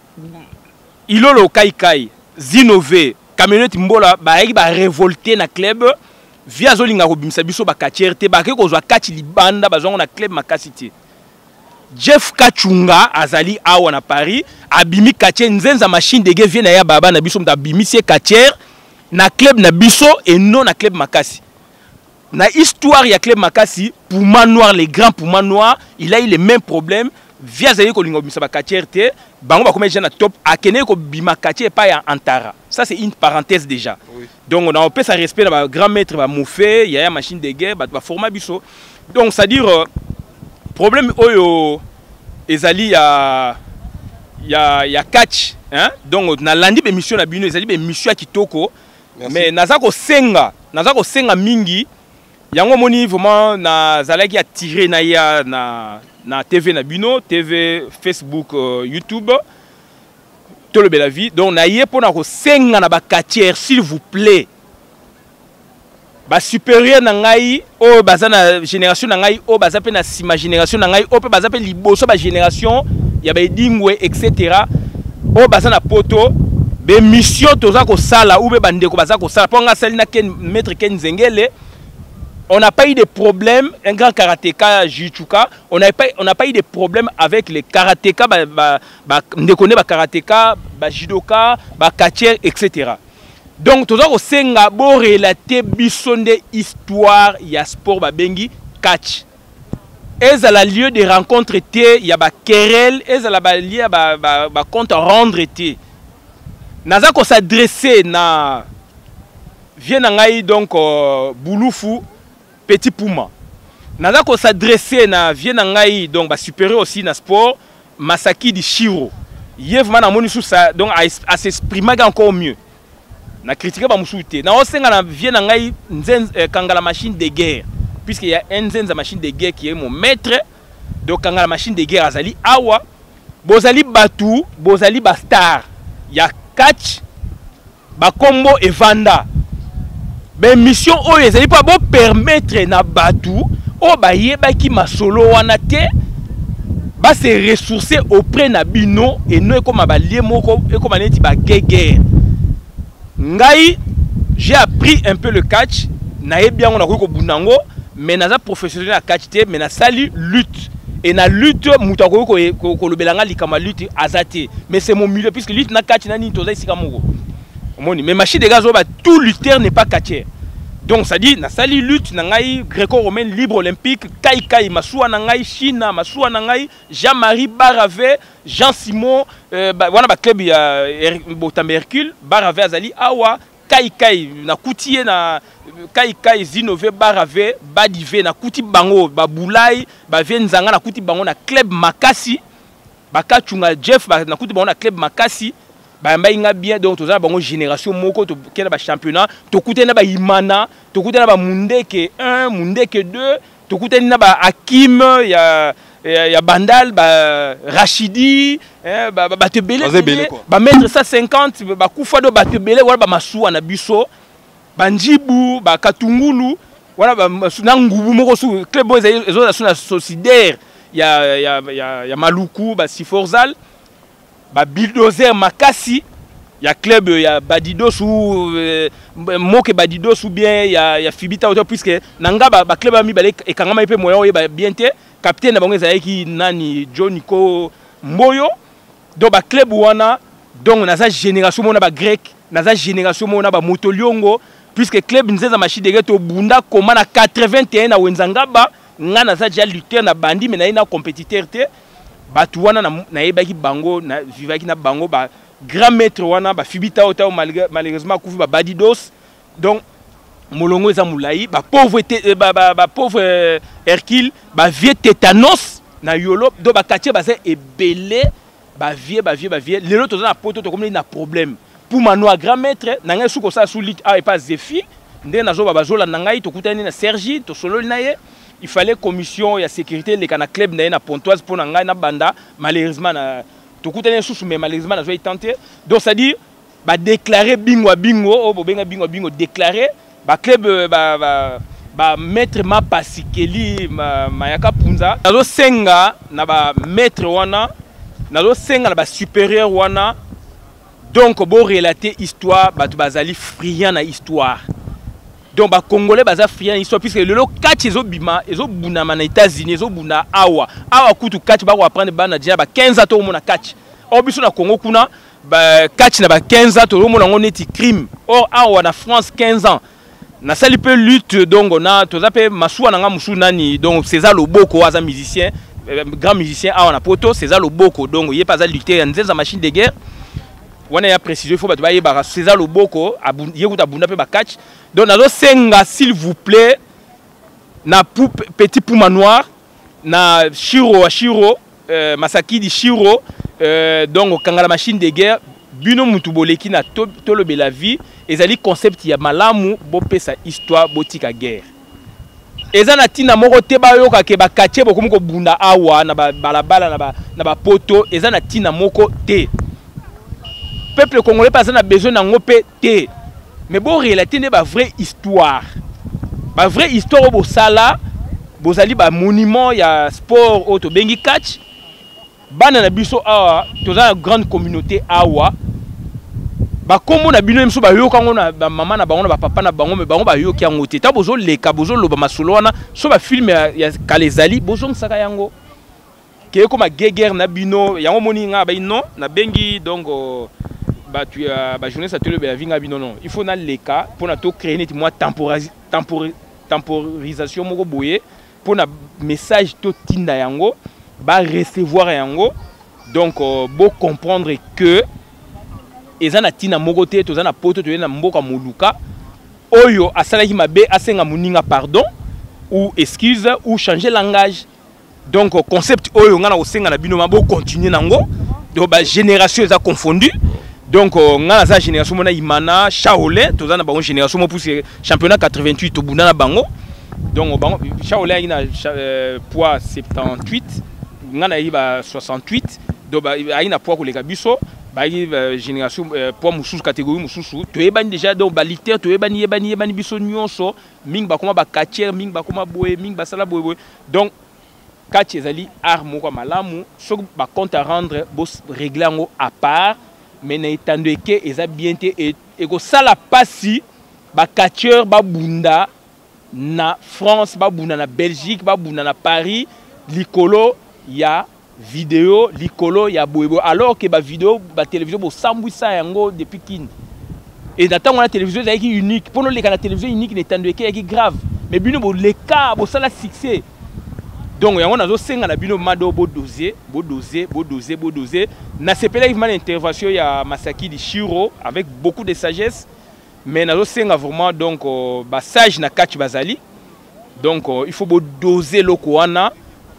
Ilolo Kai Kai, Zinové, Kamionete Mbola, ba egi ba révolté na club, via Zolinga Robimsa Biso, ba Katierte, ba Keko Zwa Kati Libanda, ba Zonga na club Makasiti. Jeff Kachunga azali awa na Paris abimi Katier nzenza machine de guerre vient na ya baba na biso mta abimi sie Katier na club na biso et non na club Makasi. Na histoire ya club Makasi Puma Noir, les grands Puma Noir, il a eu les mêmes problèmes via zali ko lingo bimisa ba Katier te bango ba comme na top akene ko bima Katier pa ya Antara. Ça c'est une parenthèse déjà. Oui. Donc on a un peu ça respect na grand maître ba Moufé, ya ya machine de guerre ba ba format biso. Donc ça dire euh, problème oyo ezali ya ya ya catch hein donc na landi be mission na bino ezali be mission kitoko mais naza ko senga naza ko senga mingi yango moni vraiment na zalaki a tirer na ya na na T V na bino T V Facebook euh, YouTube Tolo Bela Vie donc na ye pona ko senga na ba catcher s'il vous plaît. Ba supérieur na ngai o baza na génération na ngai o baza pe na sima génération na ngai o pe baza pe liboso ba génération ya ba dingwe etc o baza na poto be mission toza ko sala ou be bande ko baza ko sala ponga sali na ken maître Ken Zengele on n'a pas eu de problème un grand karatéka Jichuka on n'a pas on n'a pas eu de problème avec les karatéka ba ba, ba ndekone ba karatéka ba judoka ba katier etc. Donc, tout ça, c'est un bon relaté bisonde histoire, il y a sport, bengi catch. Et ça a lieu de rencontre, il y a ba querelle, et ça a lieu ba ba compte rendre été. Naza ko s'adresser na vient ngai donc Bouloufu petit Puma. Naza ko s'adresser na vient ngai donc ba supérieur aussi na sport Masaki di Shiro. Yevman na moni sous ça donc à s'exprimer encore mieux. Na critiquer ba musuté na osenga na vient na ngai nzenz eh, kangala machine de guerre puisqu'il y a un nzenza machine de guerre qui est mon maître donc kangala machine de guerre azali awa bozali batu bozali ba star ya catch ba combo et vanda ben mission oyo ezali pas bon permettre na batu o ba yeba ki masolo wana te ba se ressourcer auprès na bino et non comme ba lié moko et comme neti ba guerre. Ngai, j'ai appris un peu le catch. Nae bien on a ko bunango, mais naza professionnel à catch te, mais na sali lutte. Et na lutte mutako ko ko lo belanga likama lutte azate. Mais c'est mon milieu puisque lutte na catch na ni toza ici kamoko. Moni, mais machine de gaz ba tout lutteur n'est pas catcher. Donc ça dit na sali lutte na ngai gréco-romaine libre olympique kai kai masua na ngai China masua na ngai Jean-Marie Barave Jean Simon euh, ba, wana ba club ya Botambe Hercule Barave azali awa kai kai na kutie na kai kai Zinové Barave badive na kuti bango ba Boulay ba Venzanga na kuti bango na club Makasi ba Kachunga Jeff ba na kuti bango na club Makasi ba mbainga bien donc toza bango génération moko to kena ba championnat to kutena ba Imana to kutena ba Mundeke un Mundeke deux to kutena ba Hakim ya ya Bandal ba Rachidi hein ba ba te belé ba mettre cent cinquante ba kufa do ba te belé wala ba masuwa na biso ba Njibu ba Katungulu wala ba na ngubu moko su club boys ezo na suna solidaire ya ya ya ya Maluku ba Siforzal ba Bulldozer Makasi ya club ya Badidos ou euh, moke Badidos ou bien ya ya Fibita auto puisque nanga ba, ba club ami ba e kangama pe moyo ba bien te capitaine na bango ezaki nani Joniko Mboyo do ba club wana donc na sa génération mona ba grec na sa génération mona ba Motoliongo puisque club nzeza machine de to bunda koma na quatre-vingt et un na Wenzangaba nga na sa déjà lutteur na bandi mais na ina compétiteur te batu wana na yebaki bango na vivaki na bango ba grand maître wana ba Fibita ota malheureusement kufi ba Badidos donc molongo eza mulai ba pauvre ba ba, ba pauvre Hercule ba vieux tétanos na yolo do ba quartier ba c'est ebelé ba vieux ba vieux ba vieux lelo toza na poto to comme na problème pour manoa grand maître na ngai suko sa sous lit a et pas Zéfi ndé na zo ba bazola na ngai to kutani na Sergi to solo na ye il fallait commission ya sécurité les kana club na na Pontoise pour ngai na banda malheureusement na to kutane sous mais malheureusement na zo tenté donc ça dit ba déclarer bingo bingo o bo benga bingo bingo déclarer ba club ba ba ba maître ma pasikeli ma mayaka punza na zo senga na ba maître wana na zo senga na ba supérieur wana donc bo relater histoire ba to bazali friand na histoire. Donc ba congolais baza friand histoire puisque le catch ezo bima ezo buna na États-Unis ezo buna awa awa kutu catch ba ko apprendre bana déjà ba quinze ans to mona catch o biso na Congo kuna ba catch na ba quinze ans to mona ngoneti crime or awa na France quinze ans na sali peu lutte donc on a to zape masuwa na nga musu nani donc César Loboko aza musicien grand musicien awa na poto César Loboko donc il pas za lutter nzeza machine de guerre wana ya précision il faut ba yeba César Loboko yekuta bunda pe ba catch donc nazo senga s'il vous plaît na pou, petit pouma noir na Shiro Shiro euh, Masaki di Shiro euh, donc kangala machine de guerre bino mutu boleki na to, tolobe la vie ezali concept ya malamu bo pesa histoire botika guerre eza na tina moko te ba yoka ke ba kache bokomo ko bunda awa na ba balabala na ba na ba poto eza na tina moko te peuple congolais pas na besoin na ngopé te mais bon réalité ne ba vraie histoire ba vraie histoire bo sala bozali ba monument ya sport auto bengi catch bana na biso awa toza grande communauté awa ba kombo na bino mso ba yoka ngona ba mama na bango na ba papa na bango me bango ba yoki yango te ta bozo leka bozo loba masolo wana so ba film ya, ya kalezali bozo nsaka yango ke ko ma guerre na bino yango moni nga ba ino na bengi donc bah tu as bah journée ça te le bien bino non il faut na leka pour na to créer net moi temporis tempori temporisation moko boye pour na message to tinda yango ba recevoir yango donc euh, beau comprendre que ezana tina moko te to zana poto to na mboka moluka oyo asalaki mabe asenga muninga pardon ou excuse ou changer langage donc concept oyo ngana osenga na bino mabo continuer nango donc ba génération eza confondu. Donc, on a la génération mona Imana, Shaolin, tous na bango génération mo pour championnat quatre-vingt-huit au Bouna na bango. Donc bango Shaolin il a euh, poids soixante-dix-huit, ngana iba soixante-huit, donc ba ina poids ko leka biso, ba génération euh, poids mususu catégorie mususu, to ebani déjà donc ba liter to ebani ebani ebani biso nyonso, ming ba koma ba catcher, ming ba koma boye, ming ba sala boye boye. Donc catch ezali art moko malamu, so ba compte à rendre bo régler ngo à part. Mais n'étant que eza bien te et ko sala pasi ba catcheur ba bunda na France ba bunda na Belgique ba bunda na Paris likolo ya vidéo likolo ya boyebo alors que ba vidéo ba télévision bo sambwisa yango depuis kin et d'attendre la télévision est unique pour nous les la télévision unique n'étant que est grave mais bino bo les cas bo sala succès. Donc yango nazo senga na bino mado bo doser bo doser bo doser bo doser na sepela vivement l'intervention ya Masaki di Shiro avec beaucoup de sagesse mais nazo senga vraiment donc ba sage na catch bazali donc il faut bo doser loko wana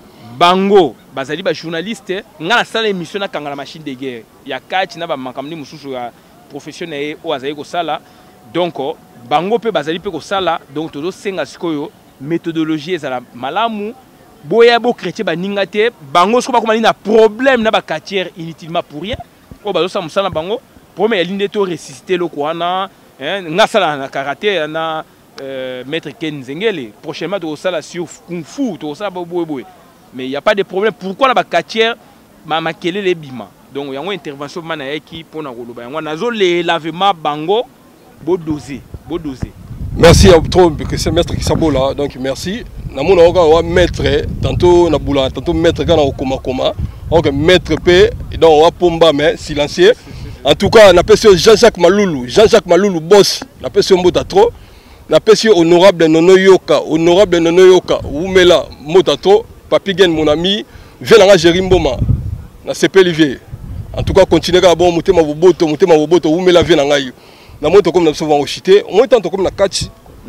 bango bazali ba journaliste nga na sala émission na kangala machine de guerre ya kati na ba makamni mususu ya professionnel o azali ko sala donc bango pe bazali pe ko sala donc tozo senga sikoyo méthodologie ezala malamu boya bo chrétien ba ningate bango soko ba komali na problème na ba quartier inutilement pour rien o bazo sa musala bango premier ya ligne to ressusciter lo kwana hein nga sala na karaté na euh, maître Ken Zengele prochainement to sala sur kung fu to sala boye boye mais il n'y a pas de problème pourquoi la ba quartier ma makele les bima donc il y a une intervention mana qui pour na koloba yango nazo le lavement bango bo doser bo doser. Merci à trop que c'est maître qui sabola donc merci na mona oka wa maître tantôt na bula tantôt maître kana okoma koma donc maître p donc wa pomba mais silencieux en tout cas na pesi Jean-Jacques Maloulou Jean-Jacques Maloulou boss na pesi mbota trop na pesi honorable Nono Yoka honorable Nono Yoka Oumela mbota trop Papi Gen mon ami viens là Jérim Boma na C P L V en tout cas continuer à bon mutema boboto mutema boboto Oumela viens là na moto comme na souvent au chité moi tant comme na catch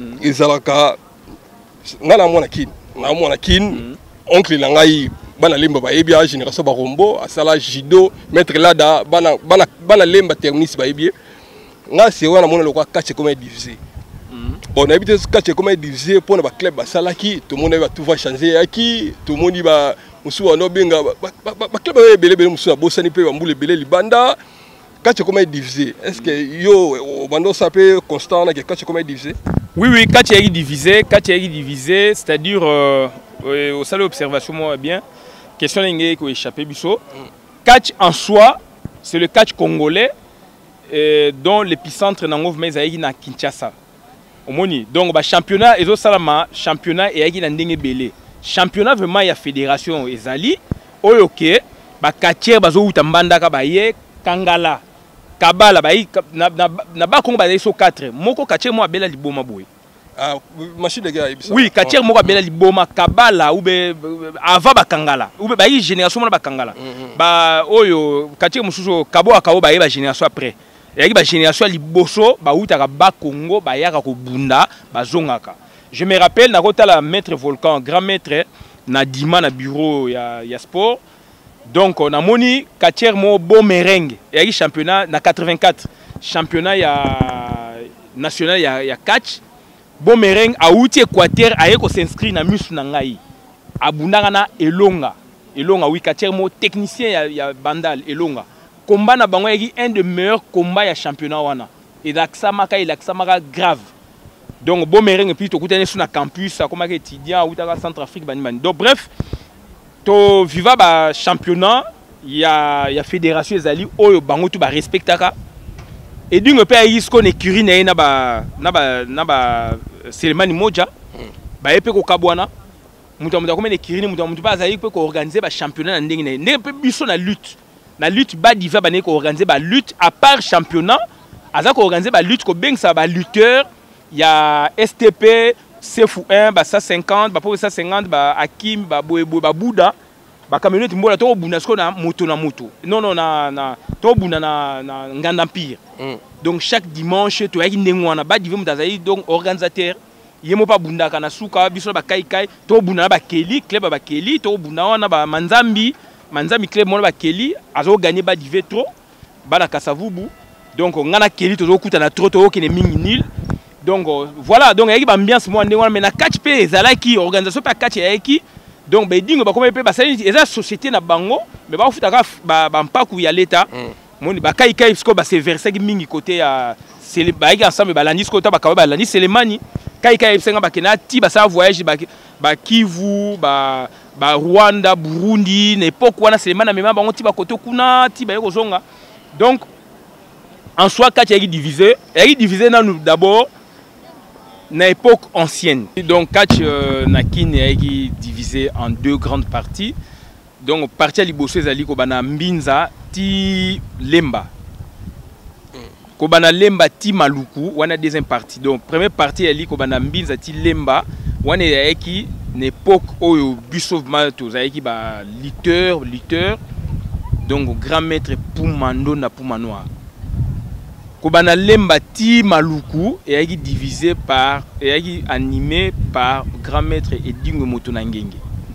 ezalaka ngana mwana kin na mwana kin oncle na ngai bana lemba ba ebia génération ba rombo asala judo maître lada bana bana bana lemba terminus ba ebia nga c'est wana mona lokwa catch comme divisé bon na habité catch comme divisé pour na ba club ba salaki tout monde va tout va changer aki tout monde ba musu wana benga ba club ba belé belé musu bosani pe ba mbule belé libanda catch comme divisé est-ce que yo bando ça peut constant na catch comme divisé. Oui, oui, quand il y a divisé, quand il y a divisé, c'est-à-dire, euh, euh, au salut observation, moi, bien, question d'ingé qui échappé, biso. Catch en soi, c'est le catch congolais, euh, dont l'épicentre n'engouve mais aïgi na Kinshasa. Omoni. Donc, bah, championnat, et salama, championnat et aïgi na ndenge belé. Championnat vraiment il y a fédération ezali, oyoke, bah catcher bazo utambanda kabaye, kangala. Kabala bayi na na na ba kongo bazali so quatre moko katier mo abela liboma boy ah machine de guerre oui katier moko abela liboma kabala ou be ava bakangala ou be bayi génération mo bakangala ba oyo katier mususu kabo akabo bayi ba génération après yaki ba génération liboso ba utaka ba Congo ba yaka ko bunda bazongaka. Je me rappelle na kotala maître Volcan grand maître na dima na bureau ya ya sport. Donc on a moni katier mo bon merengue et championnat na quatre-vingt-quatre championnat ya national ya ya catch bon merengue a outi Équateur a ko s'inscrit na mus na ngai abundanga na elonga elonga oui katier mo technicien ya, ya bandal elonga combat na bango yaki un des meilleurs combats ya championnat wana et daksamaka il daksamaka grave donc bon merengue puis to kutane sur na campus comme étudiant ou ta Centrafrique bani donc bref to viva ba championnat ya ya fédération ezali oyo bango tu ba respectaka et dingo pe isko ne curie na na ba na ba na ba Selemani moja ba epe ko kabwana muta muta comme ne curie muta muta ba zali pe ko organiser ba championnat na ndenge na ne pe biso na lutte na lutte ba diva ba ne ko organiser ba lutte à part championnat aza ko organiser ba lutte ko beng sa ba lutteur ya S T P C F un, bah ça cinquante, bah pour ça cinquante, bah Hakim, bah Boebo, bah Bouddha, bah camionnette mbola to buna sko na moto na moto. Non non na na to buna na na nganda empire. Donc chaque dimanche to yaki ndengwana ba dive mutazali donc organisateur yemo pa bunda kana suka biso ba kai kai to buna ba Keli club ba Keli to buna wana ba Manzambi Manzambi club mona ba Keli azo gagner ba dive trop ba na Kasavubu. Donc ngana Keli to zo kuta na trop to kene mingi nil. Donc euh, voilà donc il y a une ambiance moi mais na catch pe zalaki organisation pa catch yaki donc be dingo ba comme pe ba sali eza société na bango mais ba futa ka ba mpaku ya leta moni ba kai kai sko ba se verser mingi côté ya c'est ba yaki ensemble ba landis côté ba ka ba landis Selemani kai kai senga ba kena ti ba sa voyage ba ba Kivu ba ba Rwanda Burundi n'époque wana Selemani na mema bango ti ba côté kuna ti ba yoko zonga donc en soi catch yaki divisé yaki divisé na nous d'abord na époque ancienne. Donc catch euh, nakin est divisé en deux grandes parties. Donc partie à liboso ezali ko bana mbinza ti lemba. Ko bana lemba ti maluku wana deuxième partie. Donc première partie ali ko bana mbinza ti lemba wana yaki na époque oyo Busov Malto zaki ba lutteur lutteur donc grand maître Poumando na Poumanoa. Kobana lemba ti maluku et divisé par et animé par grand maître Edingo Motonangenge.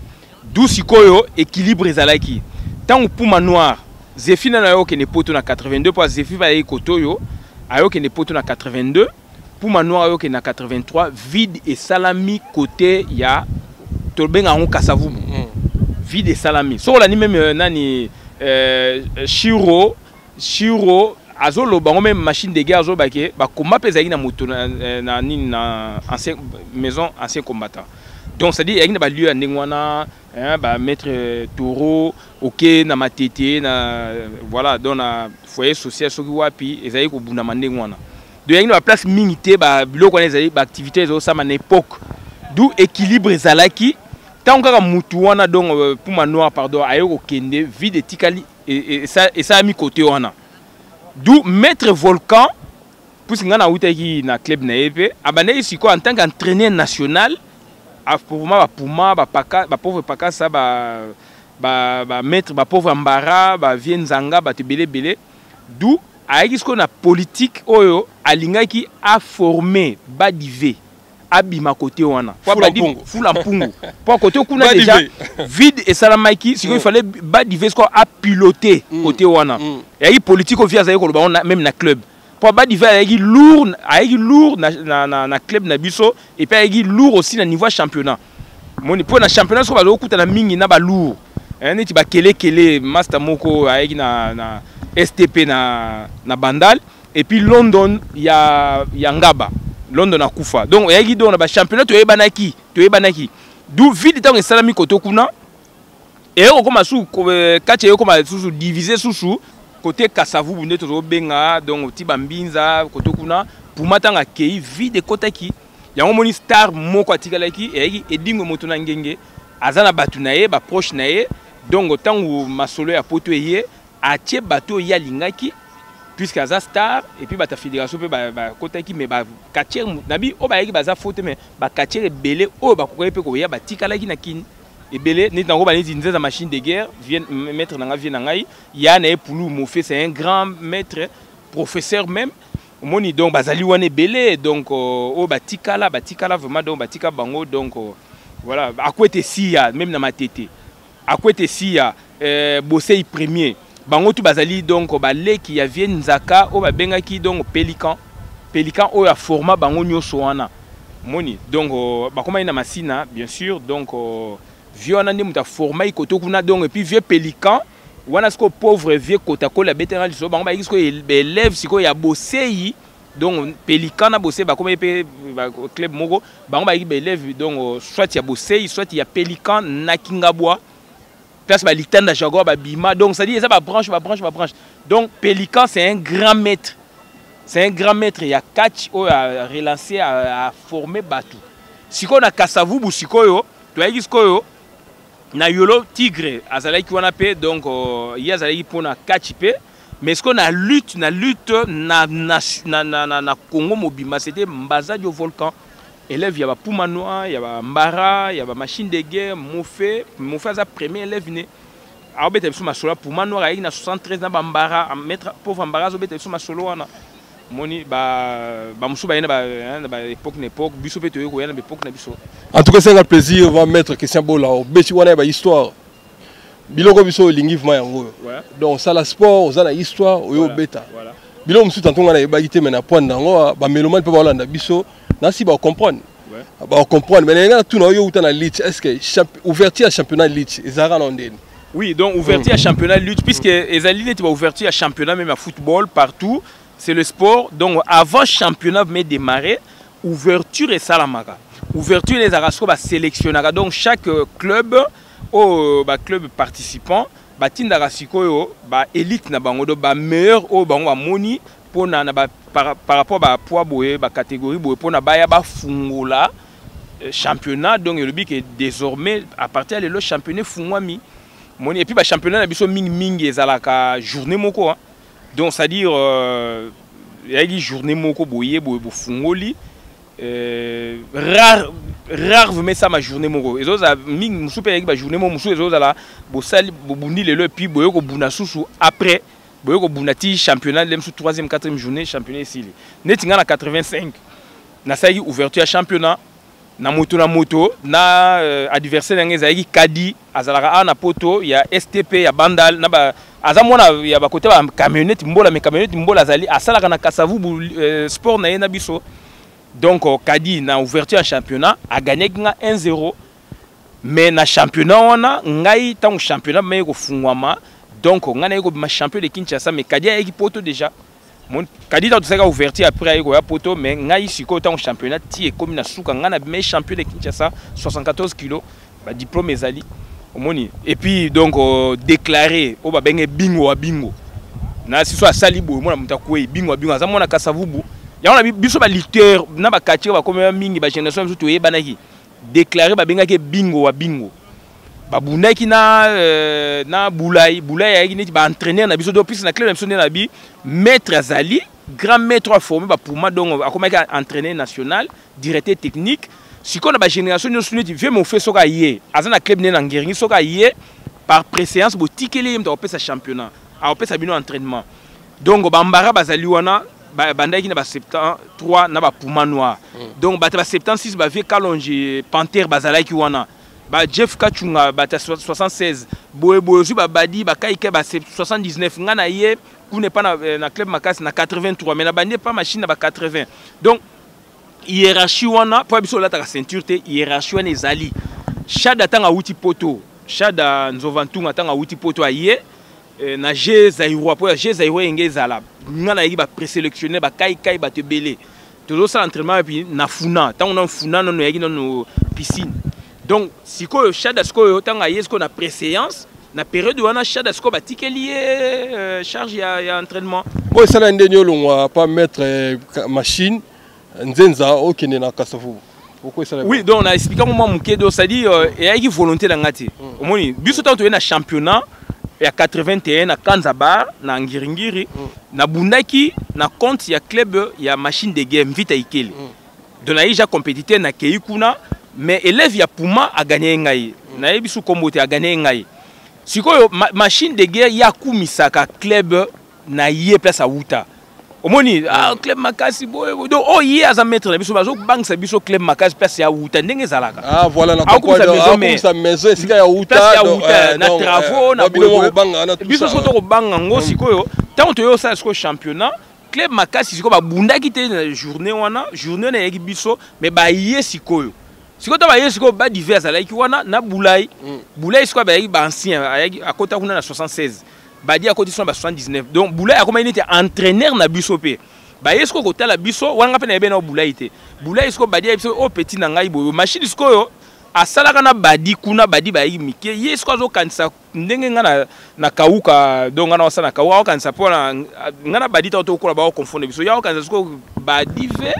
d'où sikoyo équilibre ezalaki tant Puma Noir Zéphine na yo kene poto na quatre-vingt-deux pour Zéphine va kotoyo ayo kene poto na quatre-vingt-deux Puma Noir ayo kene na quatre-vingt-trois vide et salami côté ya tolbenga on Kasavubu vide et salami so la ni même nani euh, Shiro Shiro azolo bango même machine de guerre zo bake ba combat pezaki na moto na na na ancien maison ancien combattant donc ça dit il y a ba lieu ndengwana hein ba mettre taureau OK na matete na voilà dans na foyer social soki wapi ezali ko buna mandengwana donc il y a une place mingité ba biloko na ezali ba activité zo sama na époque d'où équilibre ezalaki tant kaka mutu wana donc Puma Noir pardon ayoko kende vide tikali et ça et ça a mis côté wana d'où maître Volcan puisque ngana utaki na club na epé abane siko en tant qu'entraîneur national pour moi Puma ba paka ba pauvre paka ça ba ba ba maître ba pauvre Mbara ba Vienzanga ba tebele belé d'où ayaki ce qu'on a politique oyo alingaki a formé ba divé abima côté wana pour ba di fula mpungu pour côté kuna déjà vide et salamaki siko il fallait ba divé ce qu'on a piloté côté wana et il politique au via ça ko même na club pour ba divé ayaki lourd ayaki lourd na na na club na biso et puis ayaki lourd aussi na niveau championnat moni pour na championnat so ba zo kuta na mingi na ba lourd hein ti ba kele kele master moko ayaki na na S T P na na Bandal et puis London ya ya Ngaba London a Kufa donc ayaki do na ba championnat to yebanaki to yebanaki d'où vite tant salami koto kuna et on comme sous kache comme sous diviser sous côté Kasavubu nde to benga donc ti bambinza koto kuna pour matanga kei vide kotaki yango moni star moko atikalaki et edingo moto na ngenge azana batu na ye ba proche na ye donc tangu masolo ya poto ye atie bato ya lingaki puisque aza star et puis bata fédération pe ba, ba kotaki mais ba katier nabi o ba yaki baza faute mais ba katier belé o ba kokoye pe ko ya ba tikalaki na kin ebele ni tango ba ni nzeza machine de guerre vient mettre na nga vient na ngai ya na epulu mo fait c'est un grand maître professeur même moni donc bazali wane belé donc o ba tikala ba tikala vraiment donc ba tika bango donc voilà à quoi était si ya même na matete à quoi était si ya euh, Bossei premier bango tu bazali donc ba leki ya vient nzaka o ba bengaki donc pélican pélican o ya format bango nyoso wana moni donc ba koma ina masina bien sûr donc vieux wana ndi muta format ikoto kuna donc et puis vieux pélican wana sko pauvre vieux kotako la bétéral so bango ba isko élève siko ya Bossei donc pélican na Bossei ba koma pe club moko bango ba ibe élève donc soit ya Bossei soit ya pélican na Kingabwa place ba litanda jaguar ba bima donc ça dit ça ba branche ba branche ba branche donc pélican c'est un grand maître c'est un grand maître il y a catch ou à relancer à, à former batu siko na Kasavubu sikoyo to yaki sikoyo na yolo tigre azalaki wana pe donc il y a azalaki pona catch pe mais ce qu'on a lutte na lutte na na na na, na, na Congo mobima c'était Mbaza du volcan élève il y a Puma Noir il y a Mbara il y a machine de guerre Mofé Mofé sa premier élève né a bete sur ma solo Puma Noir avec na soixante-treize na Mbara mettre pauvre Mbara zo bete sur ma solo wana moni ba ba musuba yena ba ba époque n'époque biso pe to yeko yena époque na biso. En tout cas c'est un plaisir on va mettre Christian Bola beti wana ba histoire biloko biso lingivement yango donc ça la sport ça la histoire oyo beta biloko musu tantonga na ba ité mais na point nango ba melomane pe ba landa biso Nansi va comprendre. Ouais. Va comprendre. Mais il y a tout le monde dans lutte. Est-ce que ouverture à championnat de lutte, ils ont oui, donc ouverture à championnat de lutte puisque les alliés étaient ouverture à championnat même à football partout. C'est le sport. Donc avant championnat mais démarrer, ouverture et salamaka. Ouverture les arasco va sélectionner. Donc chaque club au bah, club participant bah tinda siko bah élite na bango do bah meilleur au bango moni pour na par, par rapport à poids boé ba catégorie boé pour na baya ba fungola championnat donc le but est désormais à partir de le championnat fungwami moni et puis ba championnat na biso ming ming ezalaka journée moko hein. Donc c'est à dire euh, il y a une journée moko boyé boé bo fungoli euh, rare rare vous met ça ma journée moko et autres ming musu pe ba journée moko musu et autres là bo sali bo bundi le puis boye ko buna susu après boye ko bunati championnat lem sous troisième quatrième journée championnat ici netinga na quatre-vingt-cinq na sayi ouverture à championnat na moto na moto na euh, adversaire nangé zaki kadi azalaka na poto ya S T P ya Bandal na ba azamona ya ba côté ba camionnette mbola mais camionnette mbola zali asalaka na Kasavu euh, sport na yena biso donc euh, kadi na ouverture en championnat a gagné un zéro mais na championnat wana ngai tant championnat mais ko fungwama donc ngana ko ma champion de Kinshasa mais kadi a poto déjà mon kadi dans cette ouverture après il y a poto mais ngai siko tant championnat ti est comme na suka ngana mais champion de Kinshasa soixante-quatorze kilos ba diplôme ezali omoni et puis donc euh, déclaré o ba benge bingo wa bingo na si so asali bo mona mutakuwe bingo wa bingo za mona Kasavubu ya on a biso ba lutteur na ba kati ba comme mingi ba génération biso to yebanaki déclaré ba benga ke bingo wa bingo ba bunaki na euh, na Boulay Boulay ya neti ba entraîneur na biso do plus na club na biso na bi maître Azali grand maître formé ba pour moi donc akoma ka entraîneur national directeur technique si qu'on a ba génération nous suneti vieux mon fait soka yé azana club né na ngeringi soka yé par préséance bo tikeli mta opesa championnat a opesa bino entraînement donc ba mbara bazali wana ba bandaki na ba soixante-treize na ba Puma noir mm. donc ba soixante-six ba vie Kalonji Panther bazalaki wana ba Jeff Kachunga ba soixante-seize boye boye ba badi ba kaike ba soixante-dix-neuf ngana yé ku n'est pas na, na club Makasi na quatre-vingt-trois mais na bandi pas machine na ba quatre-vingts donc hiérarchie wana pour biso la ta ceinture te hiérarchie wana ezali chada tanga uti poto chada nzovantunga tanga uti poto ayé na G Zaïro pour G Zaïro engezala ngana yi ba présélectionner ba kai kai ba te belé todo ça entraînement et puis na funa tant on funa non yaki non piscine donc si ko chada sko tanga yesko na préséance na période wana chada sko ba tikeli euh, charge ya, ya entraînement bon ça la ndenyo longwa pas mettre euh, machine nzenza okene na Kasavu pourquoi ça oui donc on a expliqué comment mon kedo ça dit euh, et avec volonté dans ngati au moni biso tant to na championnat ya quatre-vingt-un na Kanzabar na Ngiringiri mm. na bundaki na compte ya club ya machine de guerre Mvita Ikeli mm. donc na ija compétiteur na Keikuna mais élève ya Puma a gagné ngai mm. na yebisu kombote a gagné ngai sikoyo ma machine de guerre ya kumisaka club na yé place a wuta omoni ah club Makasi boy donc oh yé aza mettre na biso bazo bank sa biso club Makasi place ya wuta ndenge zalaka ah voilà na quoi de sa maison sika ya wuta na travaux na biso soto ko banga ngo sikoyo tant to yo sa sko championnat club Makasi siko ba bundaki te na journée wana journée na yeki biso mais ba yé sikoyo siko to ba yé siko ba divers ala ki wana na Boulay Boulay siko ba yeki ba ancien a kota kuna na soixante-seize badi à côté son ba soixante-dix-neuf donc Boulay a comme il était entraîneur na biso pe ba yesko ko tala biso wanga pe na be na Boulay te Boulay esko badi biso o petit na ngai boyo machine esko yo asalaka na badi kuna badi ba yi mike yesko zo kanisa ndenge ngana na kauka donc ngana wasana kauka kanisa pona ngana badi ta to ko ba ko confondre biso ya kanisa esko badi ve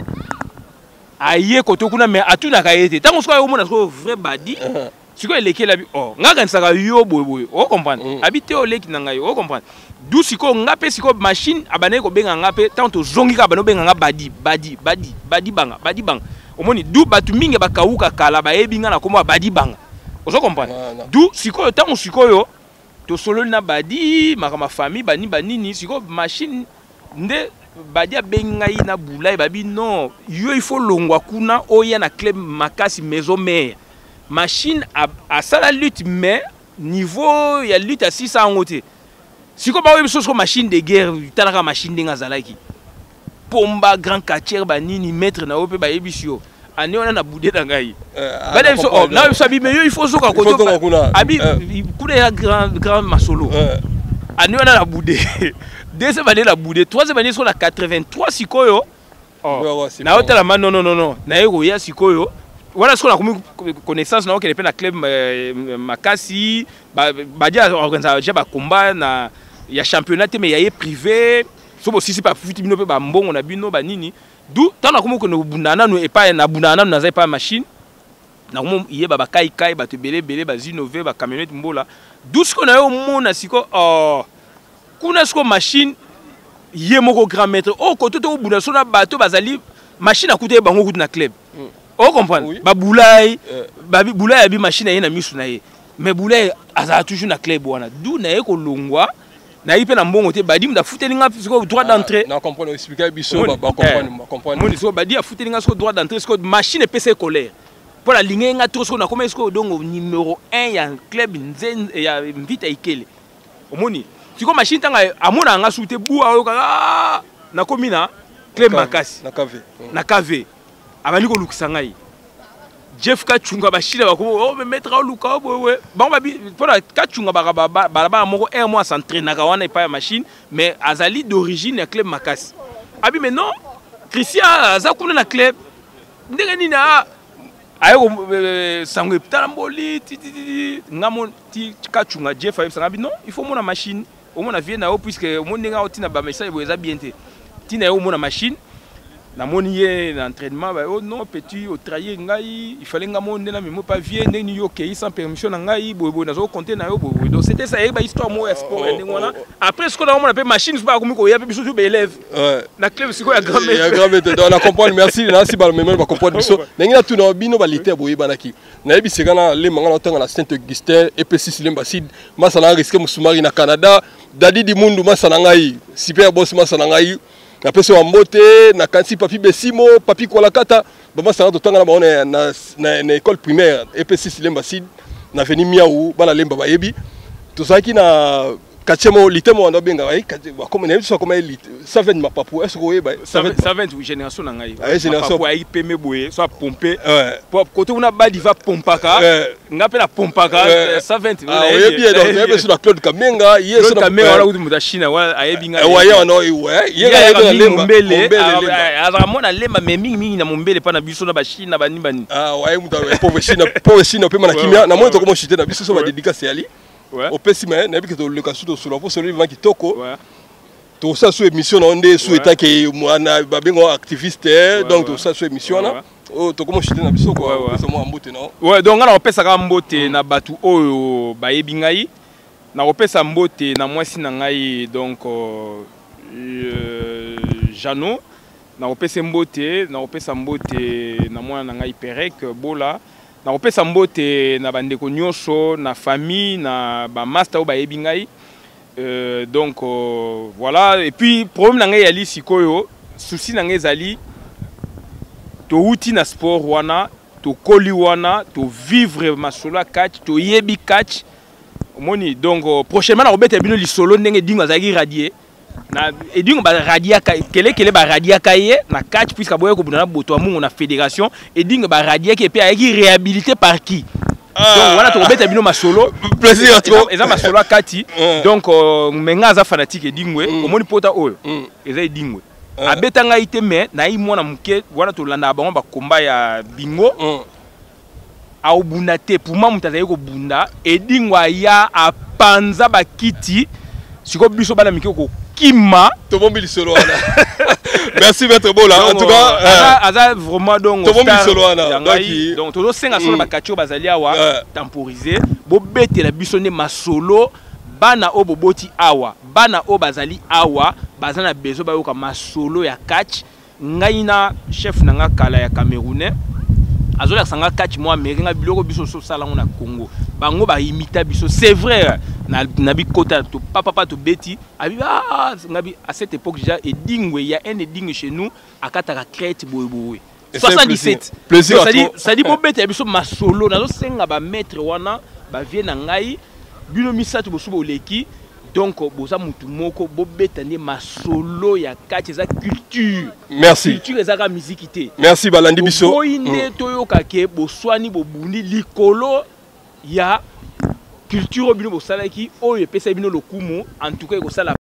aye ko to kuna mais atuna ka yete tango esko yo mona esko vrai badi si quoi les là oh ngaka nsaka yo boy boy o comprendre mm. habité o leki nanga yo o comprendre du siko ngape siko machine abane ko benga ngape tanto zongi ka bano benga badi badi badi badi banga badi banga omoni du batu mingi bakauka kala ba yebi ngana komo badi banga o so comprendre ah, du siko tango siko yo to solo na badi makama famille bani banini siko machine nde badi benga ina Boulay babi non yo il faut longwa kuna oya na club Makasi maison mère machine à, à ça la lutte mais niveau il y a lutte à six cents côté si comme une chose comme machine de guerre talaka machine de ngazalaki pomba grand quartier ba nini mettre na ope ba yebisio ani on a boudé dans ngai ba dem so na so abi mais il faut zo ka koto abi kuna ya grand grand masolo ani on a boudé deuxième année la boudé troisième année sur la quatre-vingt-trois sikoyo oh na hôtel non non non non na yego ya sikoyo voilà ce qu'on a comme connaissance na okele pe na club Makasi ba ba dia organiser ba combat na ya championnat mais ya privé so bo sisi pa futi bino pe ba mbongo na bino ba nini du tant na comme ko no bundana no e pa na bundana na za pa machine na comme iye ba ba kai kai ba te belé belé ba zinové ba camionnette mbola du ce qu'on a yo mona siko oh kuna ce ko machine yé moko grand maître oh ko to to bunda so na bato bazali machine a coûté bango coûte na club on comprend oui. Ba Boulay euh. ba Boulay abi machine na misu na ye mais Boulay aza toujours na club wana du na ye ko longwa na yipe na mbongo te badi mda futelinga siko droit d'entrée na comprendre expliquer biso ba comprendre comprendre moni so badi a futelinga siko droit d'entrée siko machine pc colère pour la ligne nga trop na comme est-ce donc numéro un ya club nzen ya Mvita Ikele omoni tiko machine tanga amona nga soute bu ayoka na komina club makasi na kave na kave abali ko lukisa ngai Jeff Kachunga bashila bako oh me mettre au luka ouais bon ba pour Kachunga ba ba ba moko un mois s'entraîner na wana pas machine mais azali d'origine ya club makasi abi mais non Christian aza kuna na club ndenge nini na ayo sango ptamboli ngamo ti Kachunga Jeff ayo sangabi non il faut mona machine au mona vie na o puisque mon ndinga otina ba message boza bien te tina yo mona machine na monier l'entraînement bah oh non petit au trahier ngai il fallait nga monde na même pas vieux ni yo kei sans permission na ngai bobo na zo compter na yo bobo donc c'était ça ba histoire mo sport ngona après ce qu'on a on machine pas comme ko ya pe biso be élève na club siko ya grand ya grand maître on a comprendre merci na si ba même ba comprendre biso ngi tu no bino ba lité boye banaki na yebi sekana le manga na tanga na Saint Augustin et P six lemba sid masala risque musumari na Canada dadi di mundu masala ngai super boss masala ngai na peso wa mbote na kansi papi besimo papi kolakata bama sanga totanga na baone na na école primaire E P six lemba sid na veni miaou bana lemba bayebi tozaki na kachemo litemo ndo benga ai comme na biso comme elite cent vingt mapapu est-ce que ba cent vingt génération na ngai ai génération pour ai peme boye soit pomper pour côté on a ba diva pompaka ngape na pompaka cent vingt ah oui bien donc na biso na Claude Kamenga yeso na Kamenga wala kutu mutashina wa ayebi ngai wa ya no ouais yega na lemba mbele azara mona lemba mais mingi mingi na mombele pa na biso na ba China ba ni bani ah ouais muta pauvre China pauvre China pe na kimia na mona to comme chiter na biso so ba dédicace ali au pessimé na biki to le kasuto sur la pour celui qui toko tout ça sous émission on est sous état que mwana babengo activiste donc tout ça sous émission là oh to comment chiter na biso quoi ça moi mbote non ouais donc on opesa ka mbote na batu oyo bayebi ngai na opesa mbote na mwasi na ngai donc Jano na opesa mbote na opesa mbote na mwana na ngai Perek Bola na opesa mbote na bandeko nyonso na famille na ba master ba yebi ngai euh, donc euh, voilà et puis problème na ngai yali sikoyo souci na ngai zali to uti na sport wana to koli wana to vivre masolo catch to yebi catch moni donc euh, prochainement na obeta bino lisolo ndenge dingo azaki radier na edingo ba radia kele kele ba radia kaye na catch puisque boye ko buna boto amungu na fédération edingo ba radia qui pe ayaki réhabilité par qui donc voilà to beta bino masolo plaisir à toi eza masolo kati donc menga za fanatique edingwe omoni pota oyo eza edingwe abeta ngai te mais na i mwana muke wana to landa bango ba komba ya bingo a obuna te pour moi mutazaye ko bunda edingwa ya apanza ba kiti siko biso bana mike ko Kima Tomombi solo wana. Merci maître Bola. En tout cas, aza vraiment donc Tomombi solo wana. Donc todo senga solo bakacho bazalia wa temporiser. Bo betela biso ne masolo bana o boboti awa. Bana o bazali awa, bazana bezo ba yoka masolo ya catch. Ngaina chef nanga kala ya Camerounais. Azola sanga catch moi meringa biloko biso so sala na Congo. Bango ba imita biso, c'est vrai. Na nabi kota to papa papa to beti abi ah ngabi à cette époque déjà et dingwe il y a un dingwe chez nous à kataka crête boy boy soixante-dix-sept plaisir ça dit ça dit bo beti biso masolo na zo senga ba maître wana ba vie na ngai bino misatu bosuba oleki donc boza mutu moko bo betani masolo ya kati za culture merci culture ezaka musique té merci balandi biso boinde toyoka ke boswani bobundi likolo ya culture bino bosalaki oyo pesa bino lokumu en tout cas ko sala